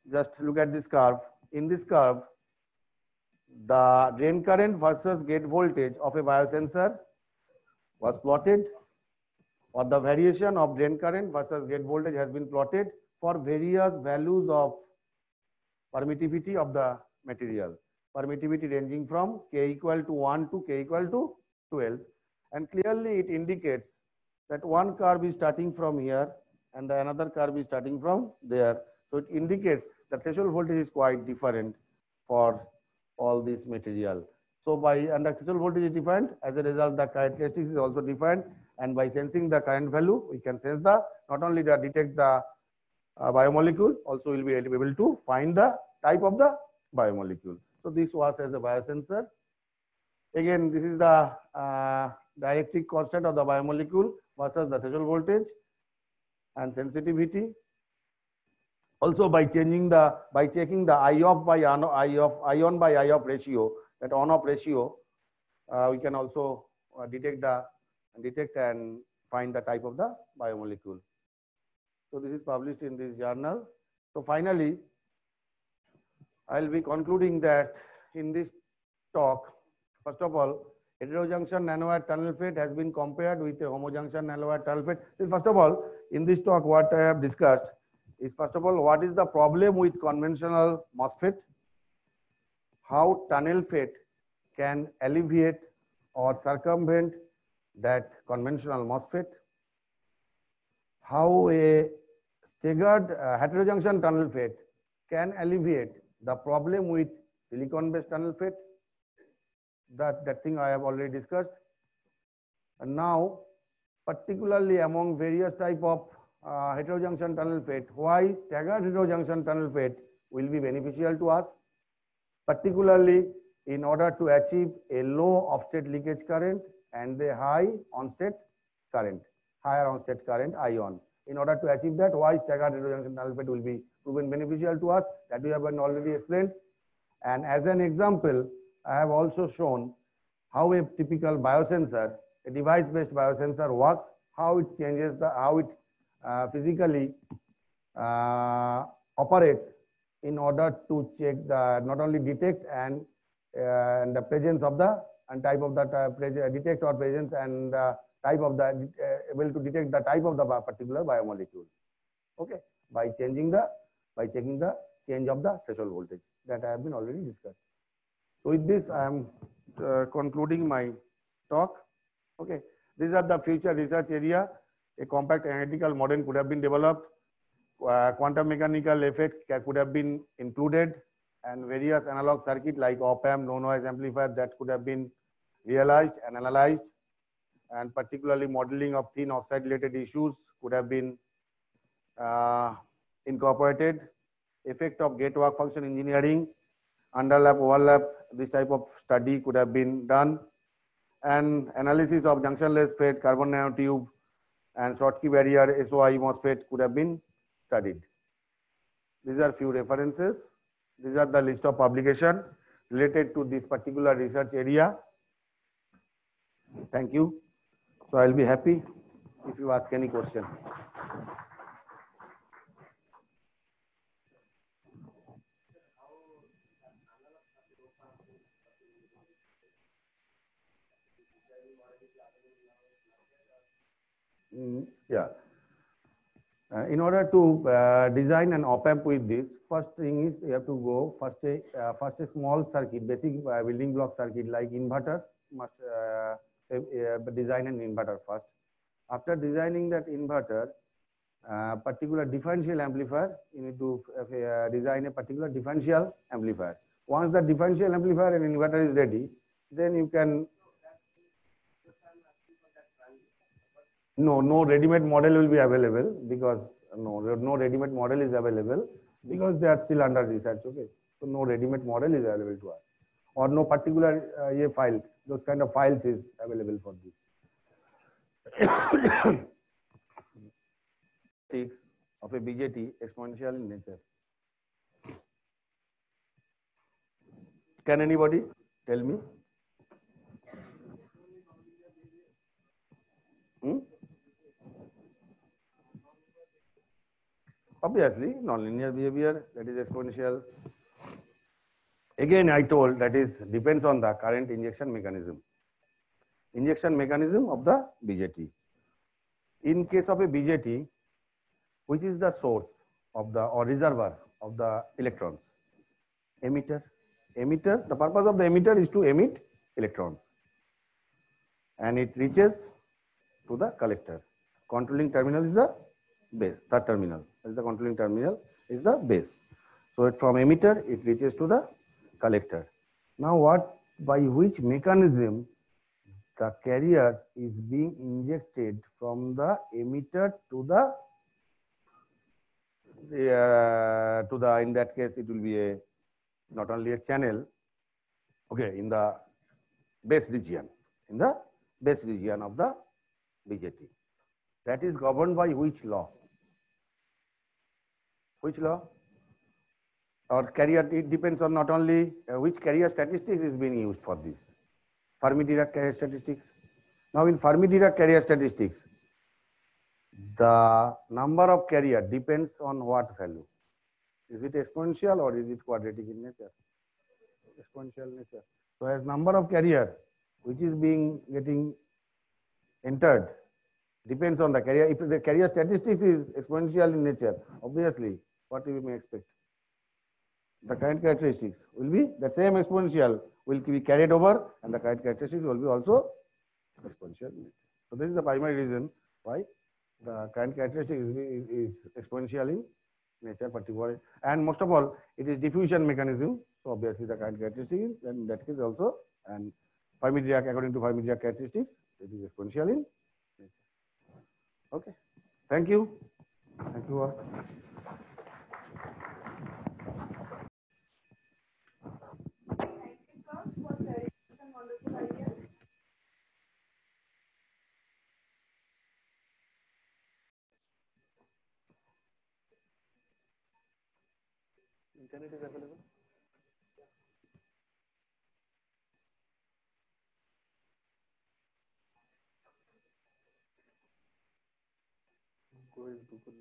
Just look at this curve. In this curve, the drain current versus gate voltage of a biosensor was plotted, or the variation of drain current versus gate voltage has been plotted for various values of permittivity of the material. Permittivity ranging from K equal to 1 to K equal to 12. And clearly it indicates that one curve is starting from here and the another curve is starting from there. So it indicates the threshold voltage is quite different for all this material. So and the threshold voltage is different, as a result the characteristics is also different, and by sensing the current value we can sense the not only the detect the biomolecule, also will be able to find the type of the biomolecule. So this was as a biosensor. Again, this is the dielectric constant of the biomolecule versus the threshold voltage and sensitivity. Also by checking the I-off by ion by I-off ratio, that on-off ratio, we can also detect and find the type of the biomolecule. So this is published in this journal. So finally, I'll be concluding that in this talk, first of all, heterojunction nanowire tunnel FET has been compared with a homojunction nanowire tunnel FET. So first of all, in this talk, what I have discussed is, first of all, what is the problem with conventional MOSFET, how tunnel FET can alleviate or circumvent that conventional MOSFET, how a staggered heterojunction tunnel FET can alleviate the problem with silicon-based tunnel FET. That thing I have already discussed. And now, particularly among various type of heterojunction tunnel FET, why staggered heterojunction tunnel FET will be beneficial to us, particularly in order to achieve a low off-state leakage current and a high on-state current, higher on-state current ion. In order to achieve that, why staggered heterojunction tunnel FET will be proven beneficial to us, that we have already explained. And as an example, I have also shown how a typical biosensor, a device-based biosensor works, how it changes how it physically operates in order to check not only detect and the presence of the type of the detect or presence and type of the able to detect the type of the particular biomolecule. Okay, by checking the change of the threshold voltage that I have been already discussed. So with this, I am concluding my talk. Okay, these are the future research area. A compact analytical model could have been developed. Quantum mechanical effects could have been included, and various analog circuit like op-amp, no noise amplifier that could have been realized and analyzed, and particularly modeling of thin oxide related issues could have been incorporated. Effect of gate work function engineering, underlap, overlap, this type of study could have been done, and analysis of junctionless FET, carbon nanotube, and Schottky barrier SOI MOSFET could have been studied. These are few references. These are the list of publication related to this particular research area. Thank you. So I'll be happy if you ask any question. Yeah. In order to design an op-amp with this, first thing is you have to go first a small circuit, basic building block circuit like inverter. Must design an inverter first. After designing that inverter, particular differential amplifier, you need to design a particular differential amplifier. Once the differential amplifier and inverter is ready, then you can. No ready-made model will be available, because no ready-made model is available because they are still under research. Okay, so no ready-made model is available to us, or no particular file. Those kind of files is available for this. Of a BJT exponential in nature. Can anybody tell me? Obviously, nonlinear behavior, that is exponential. Again, I told that is depends on the current injection mechanism. Injection mechanism of the BJT. In case of a BJT, which is the source of the or reservoir of the electrons? Emitter. Emitter, the purpose of the emitter is to emit electrons. And it reaches to the collector. Controlling terminal is the base, third terminal. That is the controlling terminal is the base. So from emitter, it reaches to the collector. Now by which mechanism the carrier is being injected from the emitter to the in that case it will be not only a channel, okay, in the base region, of the BJT. That is governed by which law? Which law? Or carrier, it depends on not only which carrier statistics is being used for this. Fermi-Dirac carrier statistics. Now in Fermi-Dirac carrier statistics, the number of carrier depends on what value? Is it exponential or is it quadratic in nature? Exponential nature. So as number of carrier which is getting entered depends on the carrier. If the carrier statistics is exponential in nature, obviously what we may expect? The current characteristics will be the same exponential will be carried over, and the current characteristics will be also exponential. So this is the primary reason why the current characteristic is exponential in nature, particularly, and most of all, it is diffusion mechanism. So obviously, the current characteristic is, and in that case also, and Fermi-Dirac, according to Fermi-Dirac characteristics, it is exponential in nature. Okay, thank you. Thank you all. Internet is available. Go in Google.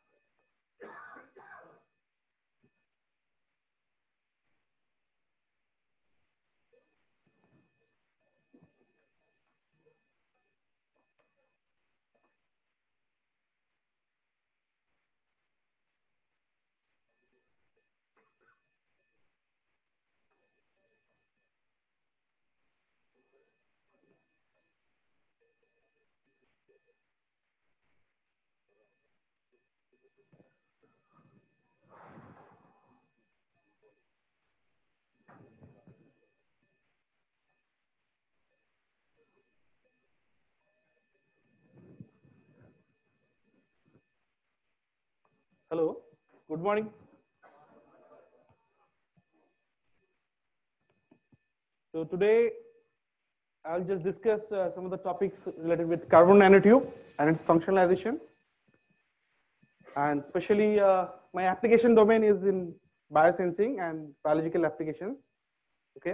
Hello, good morning. So today I'll just discuss some of the topics related with carbon nanotube and its functionalization. And especially my application domain is in biosensing and biological applications. Okay.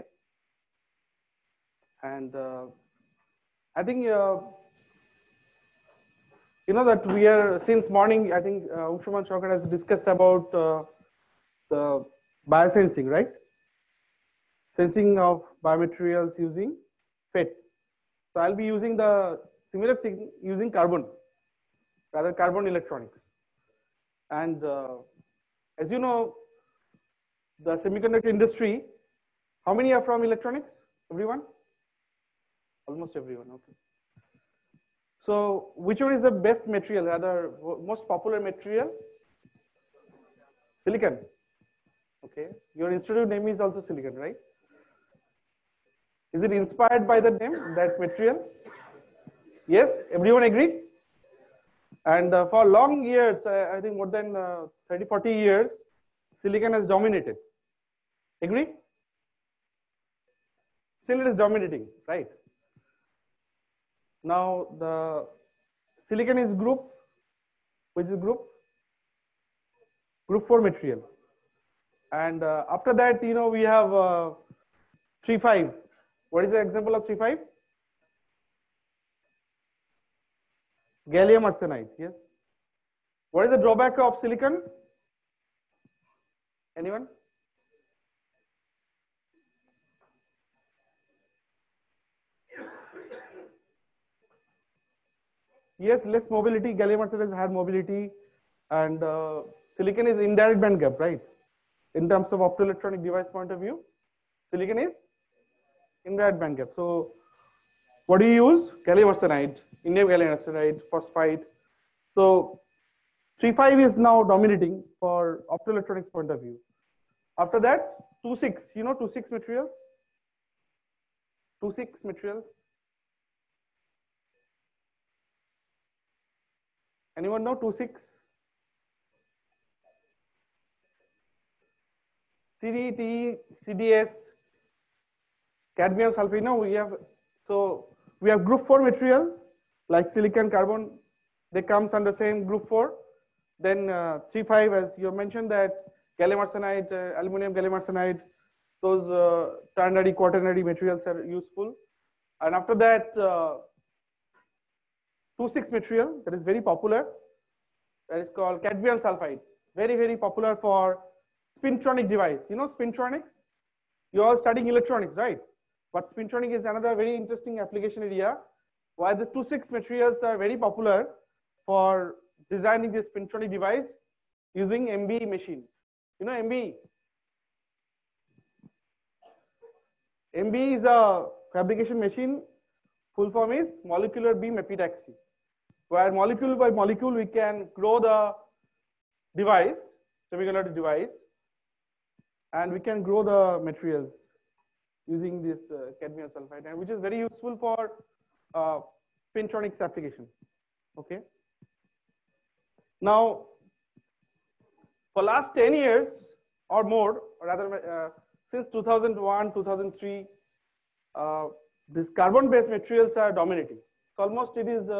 And I think you know that we are, since morning, I think Angsuman Sarkar has discussed about the biosensing, right? Sensing of biomaterials using FET. So I'll be using the similar thing using carbon, rather carbon electronics. And as you know, the semiconductor industry, how many are from electronics? Everyone? Almost everyone, okay. So which one is the best material, rather most popular material? Silicon. Okay. Your institute name is also silicon, right? Is it inspired by the name, that material? Yes, everyone agree? And for long years, I think more than 30, 40 years, silicon has dominated. Agree? Still it is dominating, right? Now the silicon is group, which is group 4 material. And after that, you know, we have 3,5. What is the example of 3,5? Gallium arsenide, yes. What is the drawback of silicon? Anyone? Yes, less mobility. Gallium arsenide has higher mobility, and silicon is indirect band gap, right? In terms of optoelectronic device point of view, silicon is indirect band gap. So, what do you use? Gallium arsenide, indium gallium arsenide, phosphide. So, 3.5 is now dominating for optoelectronics point of view. After that, 2.6. You know 2.6 materials. 2.6 materials. Anyone know 2.6? CD, CDS, cadmium sulfate. No, we have, so we have group 4 material like silicon, carbon. They comes under same group 4. Then 3.5, as you mentioned, that gallium arsenide, aluminum gallium arsenide, those ternary, quaternary materials are useful. And after that, 2.6 material that is very popular, that is called cadmium sulfide. Very, very popular for spintronic device. You know spintronics? You are studying electronics, right? But spintronic is another very interesting application area. Why the 2.6 materials are very popular for designing this spintronic device using MB machine. You know MB? MB is a fabrication machine. Full form is molecular beam epitaxy, where molecule by molecule we can grow the device, semiconductor device, and we can grow the materials using this cadmium sulfide, and which is very useful for spintronics application. Okay. Now, for last 10 years or more, or rather since 2001, 2003, these carbon-based materials are dominating. So almost it is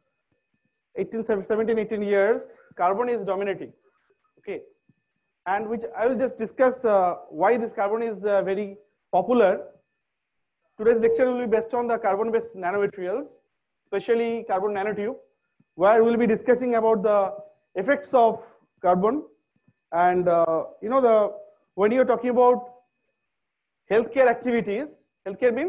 17, 18 years, carbon is dominating. Okay. And which I will just discuss why this carbon is very popular. Today's lecture will be based on the carbon-based nanomaterials, especially carbon nanotube, where we will be discussing about the effects of carbon. And you know, when you're talking about healthcare activities, healthcare means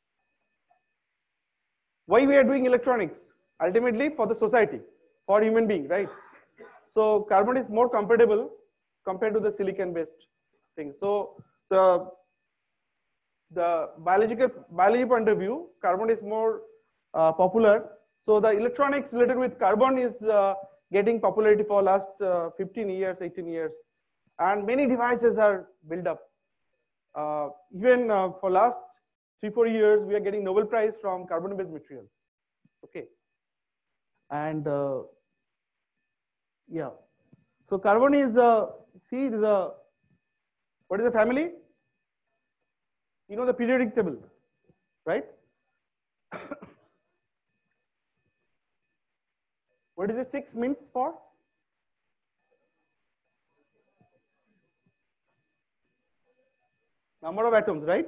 why we are doing electronics? Ultimately for the society, for human being, right? So carbon is more compatible compared to the silicon-based thing. So the biology point of view, carbon is more popular. So the electronics related with carbon is getting popularity for last 15 years, 18 years, and many devices are built up. Even for last 3-4 years, we are getting Nobel Prize from carbon-based materials. Okay, and yeah, so carbon is see, it is a, what is the family? You know the periodic table, right? What is the 6 means for? Number of atoms, right?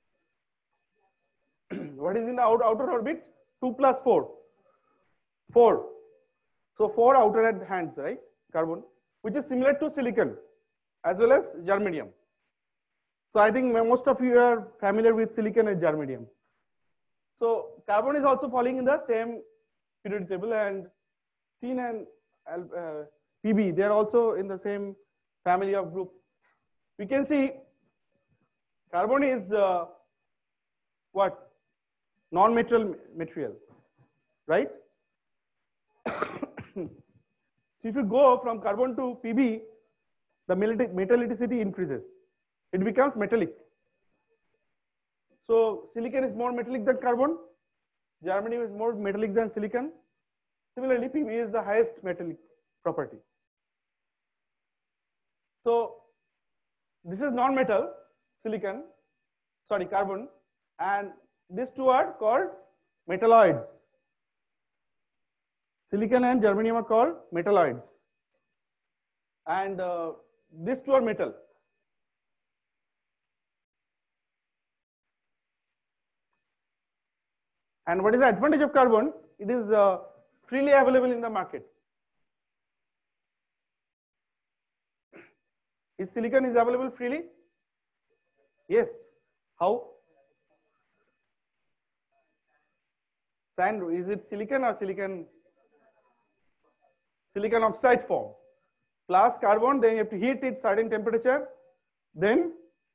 What is in the outer orbit? 2 plus 4. 4. So 4 outer hands, right? Carbon, which is similar to silicon as well as germanium. So I think most of you are familiar with silicon and germanium. So carbon is also falling in the same periodic table, and tin and Pb, they are also in the same family of group. We can see carbon is what? Non-metal material, right? If you go from carbon to Pb, the metallicity increases. It becomes metallic. So silicon is more metallic than carbon. Germanium is more metallic than silicon. Similarly, Pb is the highest metallic property. So this is non-metal, silicon, sorry, carbon, and these two are called metalloids. Silicon and germanium are called metalloids, and these two are metal. And what is the advantage of carbon? It is freely available in the market. Is silicon is available freely? Yes. How? Sand, is it silicon or silicon oxide form? Plus carbon, then you have to heat it certain temperature, then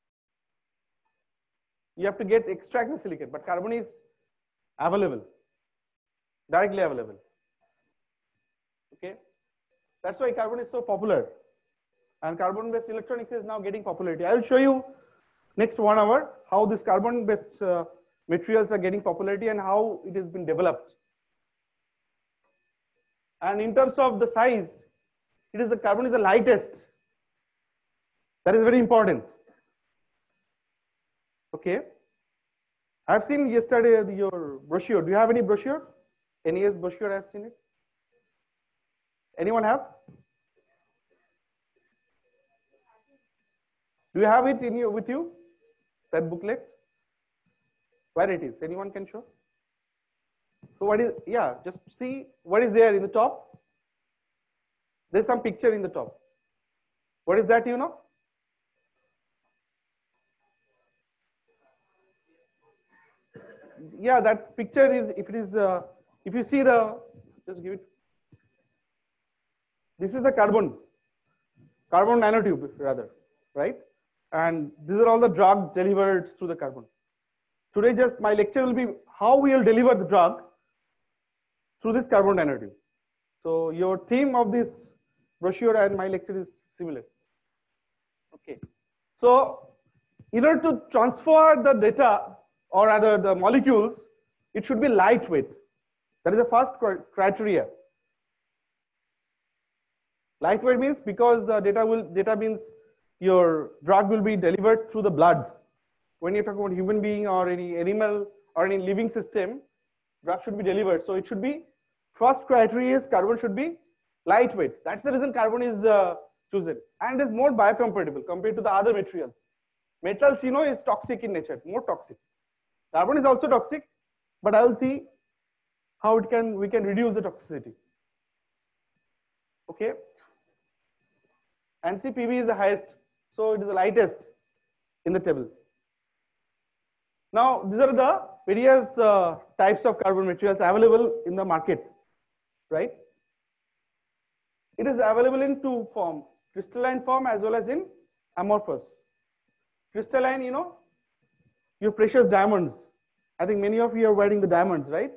you have to extract the silicon, but carbon is available, directly available. Okay, that's why carbon is so popular, and carbon-based electronics is now getting popularity. I will show you next 1 hour how this carbon-based materials are getting popularity and how it has been developed. And in terms of the size, the carbon is the lightest. That is very important. Okay. I've seen yesterday your brochure. Do you have any brochure? NES brochure, I've seen it. Anyone have? Do you have it with you? That booklet? Where it is? Anyone can show? So what is, yeah, just see what is there in the top. There's some picture in the top. What is that, you know? Yeah, that picture is, if you see just give it. This is the carbon nanotube rather, right? And these are all the drugs delivered through the carbon. Today, just my lecture will be how we will deliver the drug through this carbon nanotube. So your theme of this brochure and my lecture is similar. Okay. So in order to transfer the data or rather the molecules, it should be lightweight. That is the first criteria. Lightweight means because the data means your drug will be delivered through the blood. When you talk about human being or any animal or any living system, drug should be delivered. So it should be, first criteria is carbon should be lightweight. That's the reason carbon is chosen. And is more biocompatible compared to the other materials. Metals, you know, is toxic in nature, more toxic. Carbon is also toxic, but I will see how we can reduce the toxicity. Okay. And see, PV is the highest, so it is the lightest in the table. Now, these are the various types of carbon materials available in the market, right? It is available in two forms, crystalline form as well as in amorphous. Crystalline, you know, your precious diamonds. I think many of you are wearing the diamonds, right?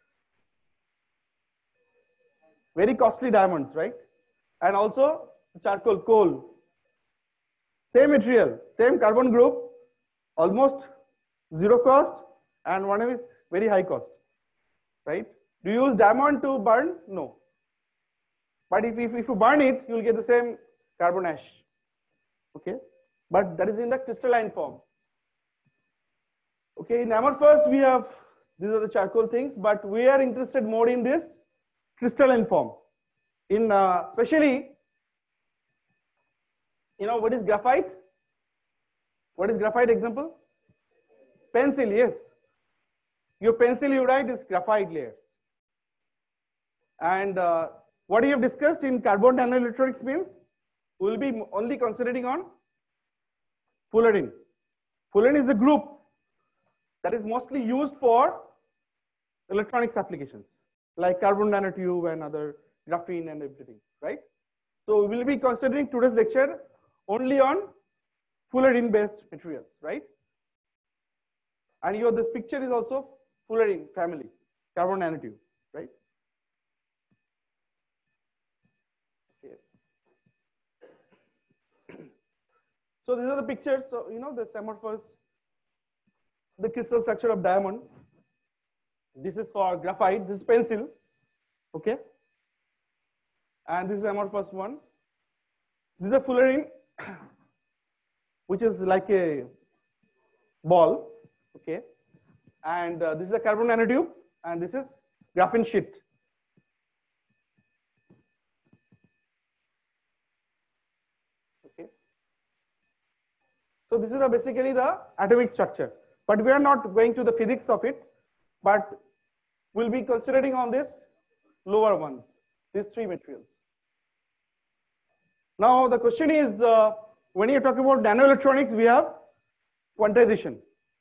Very costly diamonds, right? And also charcoal, coal. Same material, same carbon group, almost zero cost, and one is very high cost, right? Do you use diamond to burn? No. But if you burn it, you will get the same carbon ash. Okay, but that is in the crystalline form. Okay, in amorphous we have, these are the charcoal things, but we are interested more in this crystalline form. In especially, you know, what is graphite? What is graphite example? Pencil, yes. Your pencil you write is graphite layer. And what we have discussed in carbon nanoelectronics means we will be only concentrating on fullerene. Fullerene is a group that is mostly used for electronics applications like carbon nanotube and other graphene and everything, right? So we will be considering today's lecture only on fullerene based materials, right? And this picture is also fullerene family, carbon nanotube, right? Okay. So these are the pictures. So you know the amorphous, the crystal structure of diamond. This is for graphite. This is pencil. Okay. And this is amorphous one. This is a fullerene, which is like a ball. Okay. And this is a carbon nanotube, and this is graphene sheet. Okay. So this is basically the atomic structure, but we are not going to the physics of it, but we'll be concentrating on this lower one, these three materials. Now the question is, when you talk about nanoelectronics, we have quantization.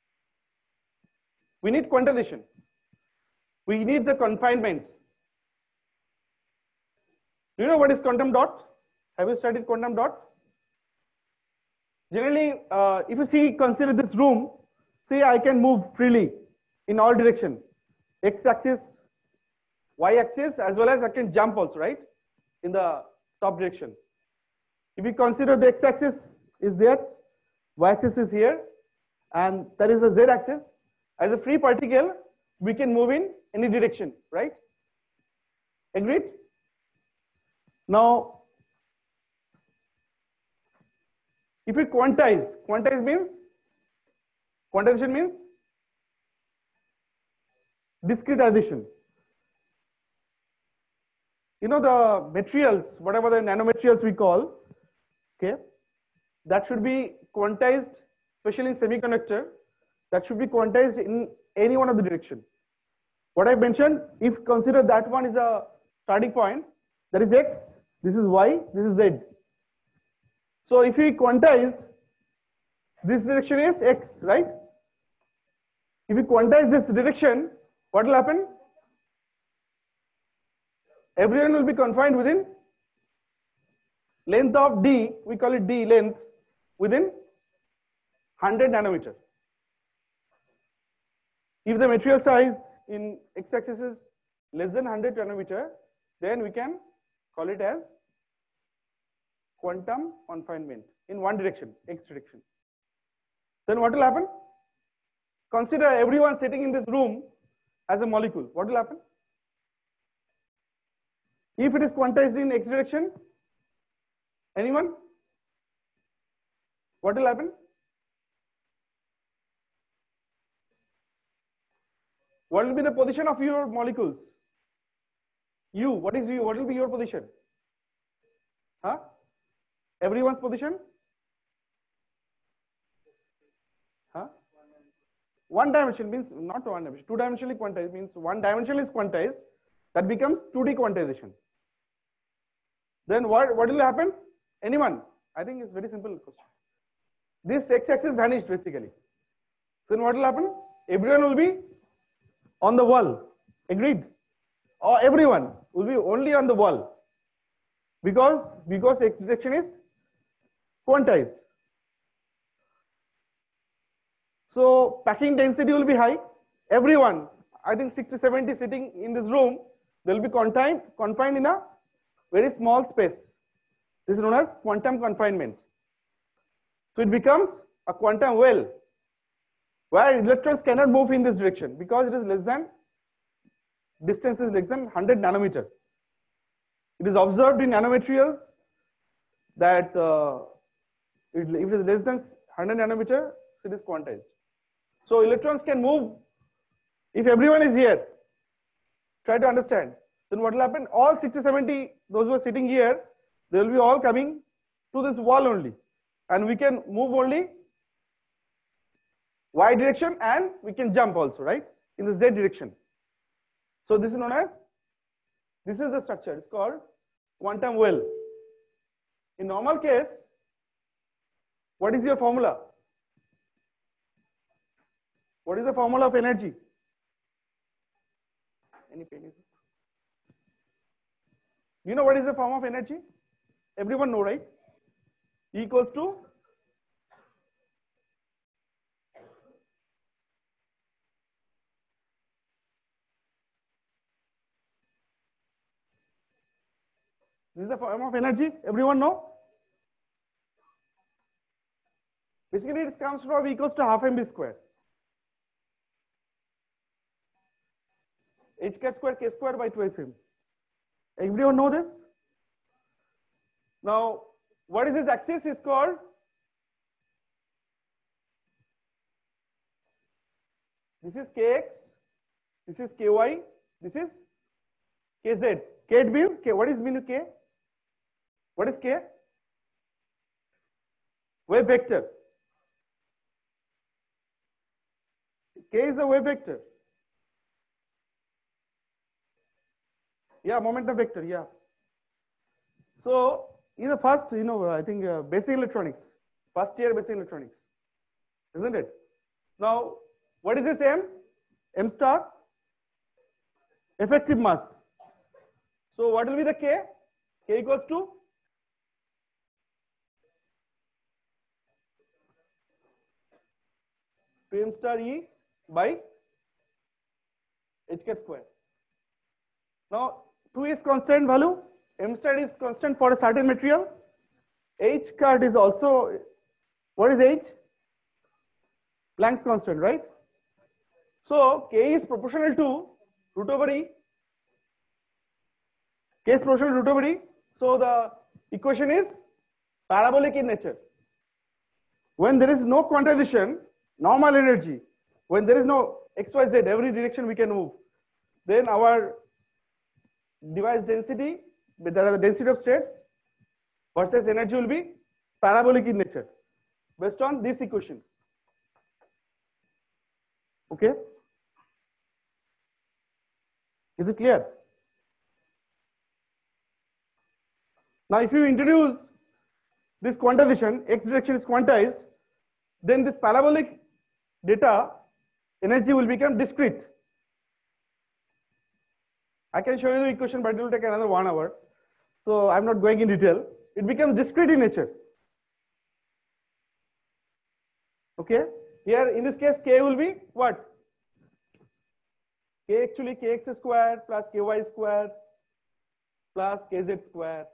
We need quantization. We need the confinements. Do you know what is quantum dot? Have you studied quantum dot? Generally, if you see, consider this room, say I can move freely in all directions, x-axis, y-axis, as well as I can jump also, right, in the top direction. If you consider the x-axis is there, y-axis is here, and that is the z-axis. As a free particle, we can move in any direction, right? Agreed? Now, if we quantization means discretization. You know, the materials, whatever the nanomaterials we call, okay, that should be quantized, especially in semiconductor, that should be quantized in any one of the direction. What I mentioned, if consider that one is a starting point, that is x, this is y, this is z. So if we quantized, this direction is x, right? If we quantize this direction, what will happen? Everyone will be confined within length of d, we call it d length, within 100 nanometer. If the material size in x-axis is less than 100 nanometer, then we can call it as quantum confinement in one direction, x direction. Then what will happen? Consider everyone sitting in this room as a molecule. What will happen? If it is quantized in x direction, anyone? What will happen? What will be the position of your molecules? You, what is you? What will be your position? Huh? Everyone's position? Huh? One dimension means not one dimension. Two dimensionally quantized means one dimension is quantized. That becomes 2D quantization. Then what will happen? Anyone? I think it's very simple question. This x-axis vanished basically. Then what will happen? Everyone will be on the wall. Agreed? Or everyone will be only on the wall. Because x direction is quantized. So packing density will be high. Everyone, I think 60, 70 sitting in this room, they will be confined in a very small space. This is known as quantum confinement. So it becomes a quantum well, where electrons cannot move in this direction because it is less than, distance is less than 100 nanometer. It is observed in nanomaterials that if it is less than 100 nanometer, it is quantized. So electrons can move. If everyone is here, try to understand. Then what will happen? All 60, 70, those who are sitting here, they will be all coming to this wall only. And we can move only y direction and we can jump also, right? In the z direction. So this is known as, this is the structure. It's called quantum well. In normal case, what is your formula? What is the formula of energy? Any pennies? You know what is the form of energy? Everyone know, right? E equals to this is the form of energy. Everyone know? Basically, it comes from E equals to half mv square. H cat square k square by 2m. Everyone know this? Now, what is this axis? Is called this is kx, this is ky, this is kz. K means k. What is mean k? What is k? Wave vector. K is a wave vector. Yeah, momentum vector. Yeah. So in the first, I think basic electronics, first year basic electronics, isn't it? Now, what is this M? M star, effective mass. So what will be the K? K equals to M star E by HK square. Now 2 is constant value, M star is constant for a certain material, H card is also, what is H? Planck's constant, right? So K is proportional to root over E. K is proportional to root over E. So the equation is parabolic in nature. When there is no quantization, normal energy, when there is no XYZ, every direction we can move, then our device density, the density of states versus energy will be parabolic in nature based on this equation. Okay? Is it clear? Now, if you introduce this quantization, x direction is quantized, then this parabolic data energy will become discrete. I can show you the equation, but it will take another 1 hour. So I'm not going in detail. It becomes discrete in nature. Okay? Here in this case, K will be what? K actually Kx square plus Ky square plus Kz square.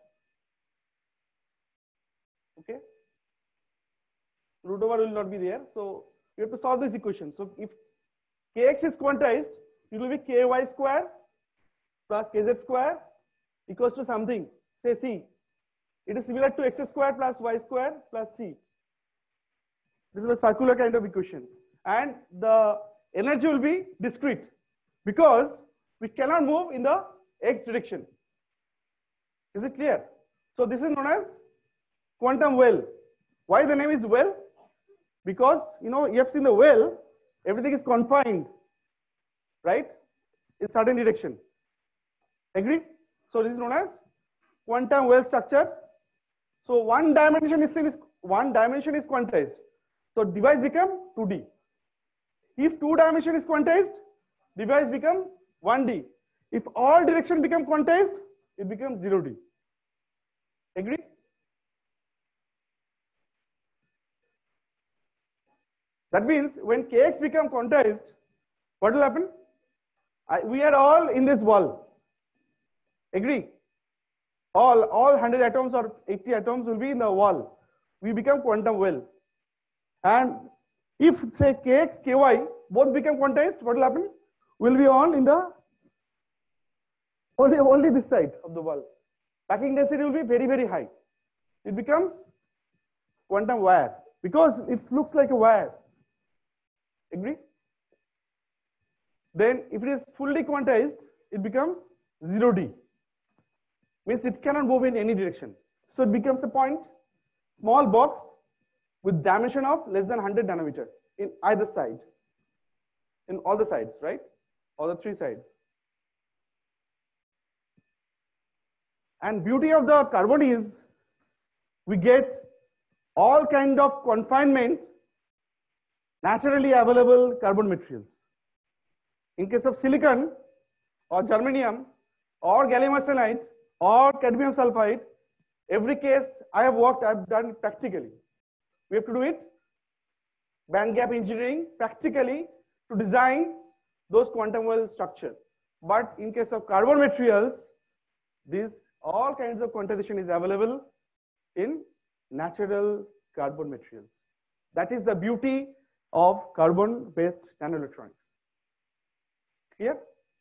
Okay? Root over will not be there. So you have to solve this equation. So if Kx is quantized, it will be Ky square plus Kz square equals to something, say C. It is similar to x square plus y square plus C. This is a circular kind of equation. And the energy will be discrete because we cannot move in the x direction. Is it clear? So this is known as quantum well. Why the name is well? Because, you know, you have seen the well, everything is confined, right? In certain direction. Agree? So this is known as quantum well structure. So one dimension is quantized. So device become 2D. If 2 dimension is quantized, device become 1D. If all direction become quantized, it becomes 0D. Agree? That means when Kx become quantized, what will happen? We are all in this wall. Agree? All 100 atoms or 80 atoms will be in the wall. We become quantum well. And if say Kx, Ky both become quantized, what will happen? We'll be all in the only this side of the wall. Packing density will be very, very high. It becomes quantum wire because it looks like a wire. Agree? Then if it is fully quantized, it becomes 0D. Means it cannot move in any direction. So it becomes a point, small box with dimension of less than 100 nanometer in either side. In all the sides, right? All the 3 sides. And beauty of the carbon is we get all kind of confinement naturally available carbon materials. In case of silicon or germanium or gallium arsenide or cadmium sulfide, every case I have done it practically. We have to do it band gap engineering practically to design those quantum well structure. But in case of carbon materials, these all kinds of quantization is available in natural carbon materials. That is the beauty of carbon-based nanoelectronics. Clear?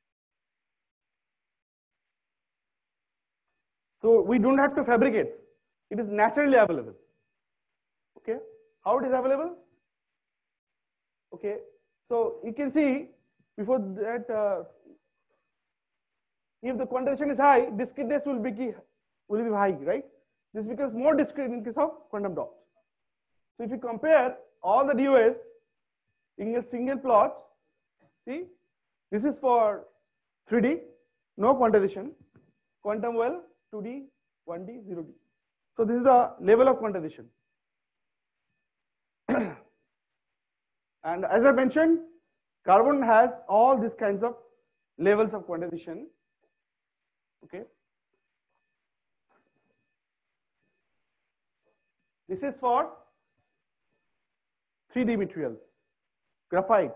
So we don't have to fabricate. It is naturally available. Okay. How it is available? Okay. So you can see before that, if the quantization is high, discreteness will be high, right? This becomes more discrete in case of quantum dots. So if you compare all the DOS in a single plot, see, this is for 3D, no quantization, quantum well, 2D, 1D, 0D. So this is the level of quantization. And as I mentioned, carbon has all these kinds of levels of quantization. Okay. This is for 3D materials. Graphite.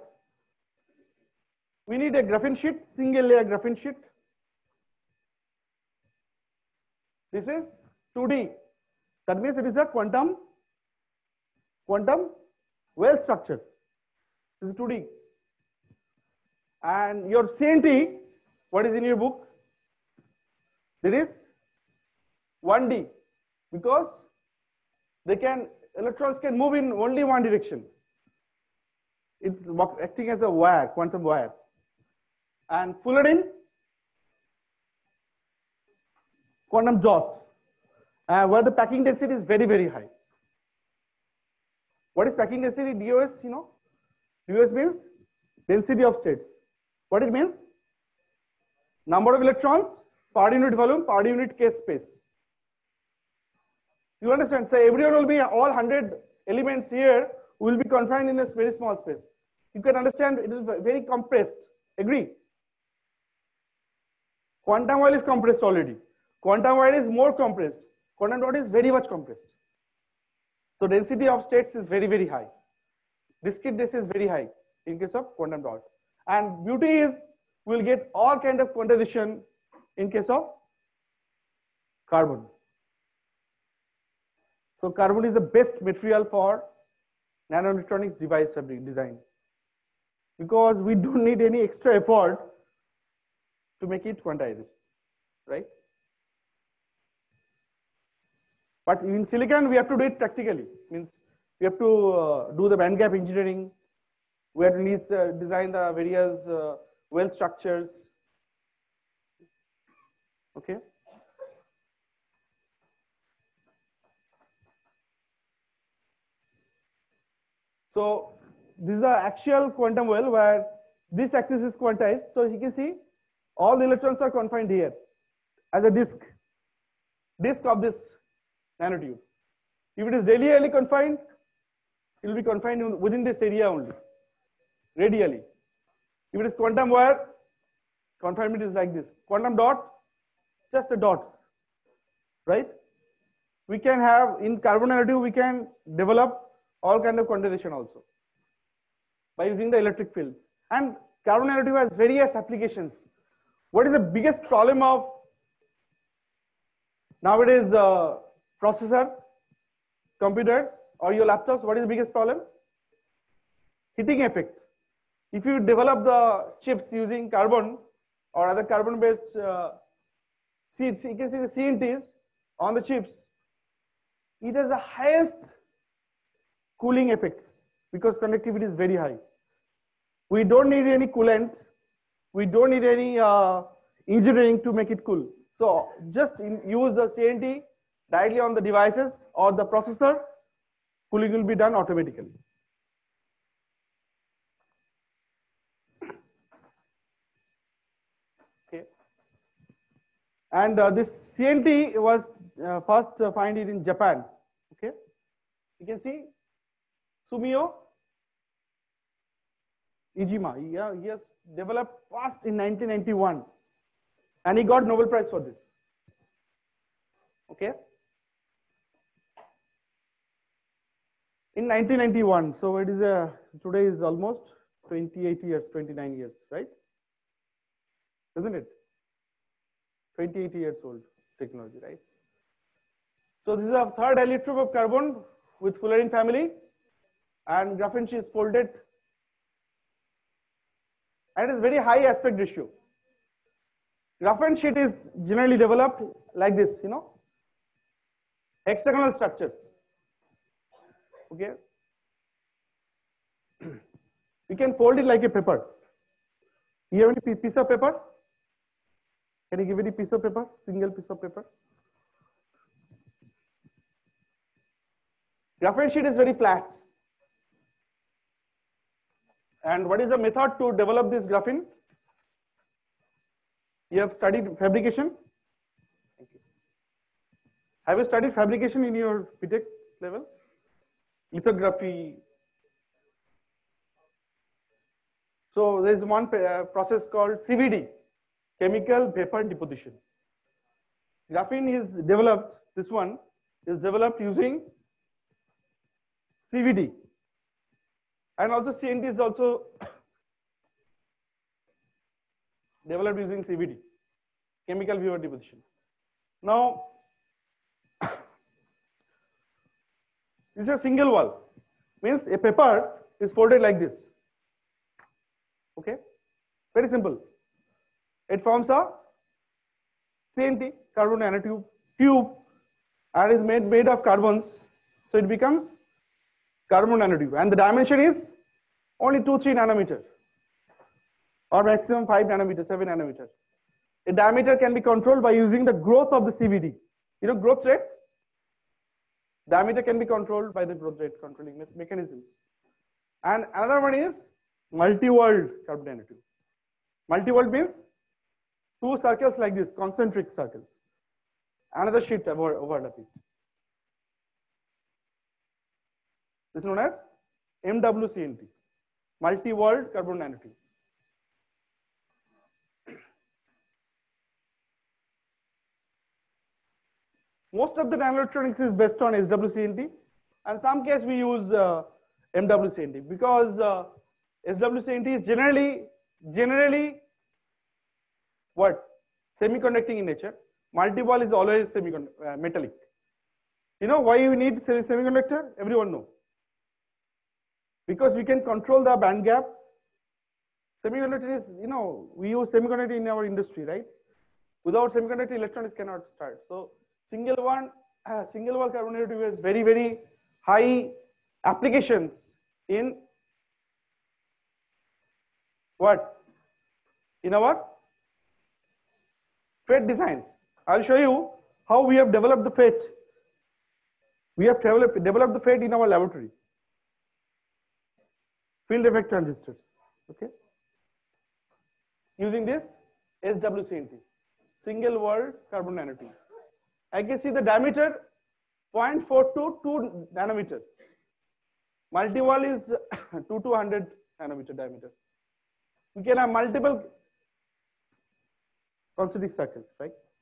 We need a graphene sheet, single layer graphene sheet. This is 2D. That means it is a quantum well structure. This is 2D. And your CNT, what is in your book? There is 1D, because electrons can move in only one direction. It's acting as a wire, quantum wire. And fullerene, quantum dot, where the packing density is very, very high. What is packing density? DOS, you know? DOS means density of states. What it means? Number of electrons per unit volume per unit case space. You understand? So everyone will be, all 100 elements here will be confined in a very small space. You can understand it is very compressed. Agree? Quantum wire is compressed already. Quantum wire is more compressed. Quantum dot is very much compressed. So density of states is very, very high. Discrete density is very high in case of quantum dot. And beauty is we'll get all kind of quantization in case of carbon. So carbon is the best material for nanoelectronics device design, because we don't need any extra effort to make it quantized, right? But in silicon, we have to do it practically. Means we have to do the band gap engineering. We have to design the various well structures. Okay. So this is the actual quantum well where this axis is quantized. So you can see all the electrons are confined here as a disk of this nanotube. If it is radially confined, it will be confined within this area only, radially. If it is quantum wire, confinement is like this. Quantum dot, just the dots, right? We can have, in carbon nanotube, we can develop all kind of quantization also by using the electric field. And carbon nanotube has various applications. What is the biggest problem of nowadays processor, computers, or your laptops? What is the biggest problem? Heating effect. If you develop the chips using carbon or other carbon-based seeds, you can see the CNTs on the chips. It has the highest cooling effects because conductivity is very high. We don't need any coolant. We don't need any engineering to make it cool. So just use the CNT directly on the devices or the processor. Cooling will be done automatically. Okay. And this CNT was first found in Japan. Okay. You can see Sumio Iijima. He has developed first in 1991, and he got Nobel Prize for this. Okay. In 1991, so it is today is almost 28 years, 29 years, right? Isn't it? 28 years old technology, right? So this is a third allotropy of carbon with fullerene family, and graphene sheet is folded, and it is very high aspect ratio. Graphene sheet is generally developed like this, you know, hexagonal structures. Okay, we can fold it like a paper. You have any piece of paper? Can you give any piece of paper? Single piece of paper. Graphene sheet is very flat. And what is the method to develop this graphene? You have studied fabrication. Thank you. Have you studied fabrication in your BTech level? Lithography, So there is one process called CVD, chemical vapor deposition. Graphene is developed, this one is developed using CVD. And also CNT is also developed using CVD, chemical vapor deposition. Now, this is a single wall, means a paper is folded like this. Okay, very simple. It forms a CNT, carbon nanotube tube, and is made of carbons, so it becomes carbon nanotube, and the dimension is only 2-3 nanometers, or maximum 5 nanometers, 7 nanometers. A diameter can be controlled by using the growth of the CVD. You know growth rate? Diameter can be controlled by the growth rate controlling mechanisms. And another one is multi-walled carbon nanotube. Multi-walled means 2 circles like this, concentric circles. Another sheet overlapping. This is known as MWCNT, multi-walled carbon nanotube. Most of the nanoelectronics is based on SWCNT, and some case we use MWCNT because SWCNT is generally what? Semiconducting in nature. Multi-wall is always metallic. You know why you need semiconductor? Everyone knows. Because we can control the band gap. Semiconductor is, you know, we use semiconductor in our industry, right? Without semiconductor, electronics cannot start. So single wall carbon nanotube has very high applications in what? In our FET designs. I'll show you how we have developed the FET. We have developed the FET in our laboratory. Field effect transistors. Okay. Using this SWCNT, single wall carbon nanotube. I can see the diameter 0.4 to 2 nanometers. Multi-wall is 2 to 100 nanometer diameter. We can have multiple concentric circles, right?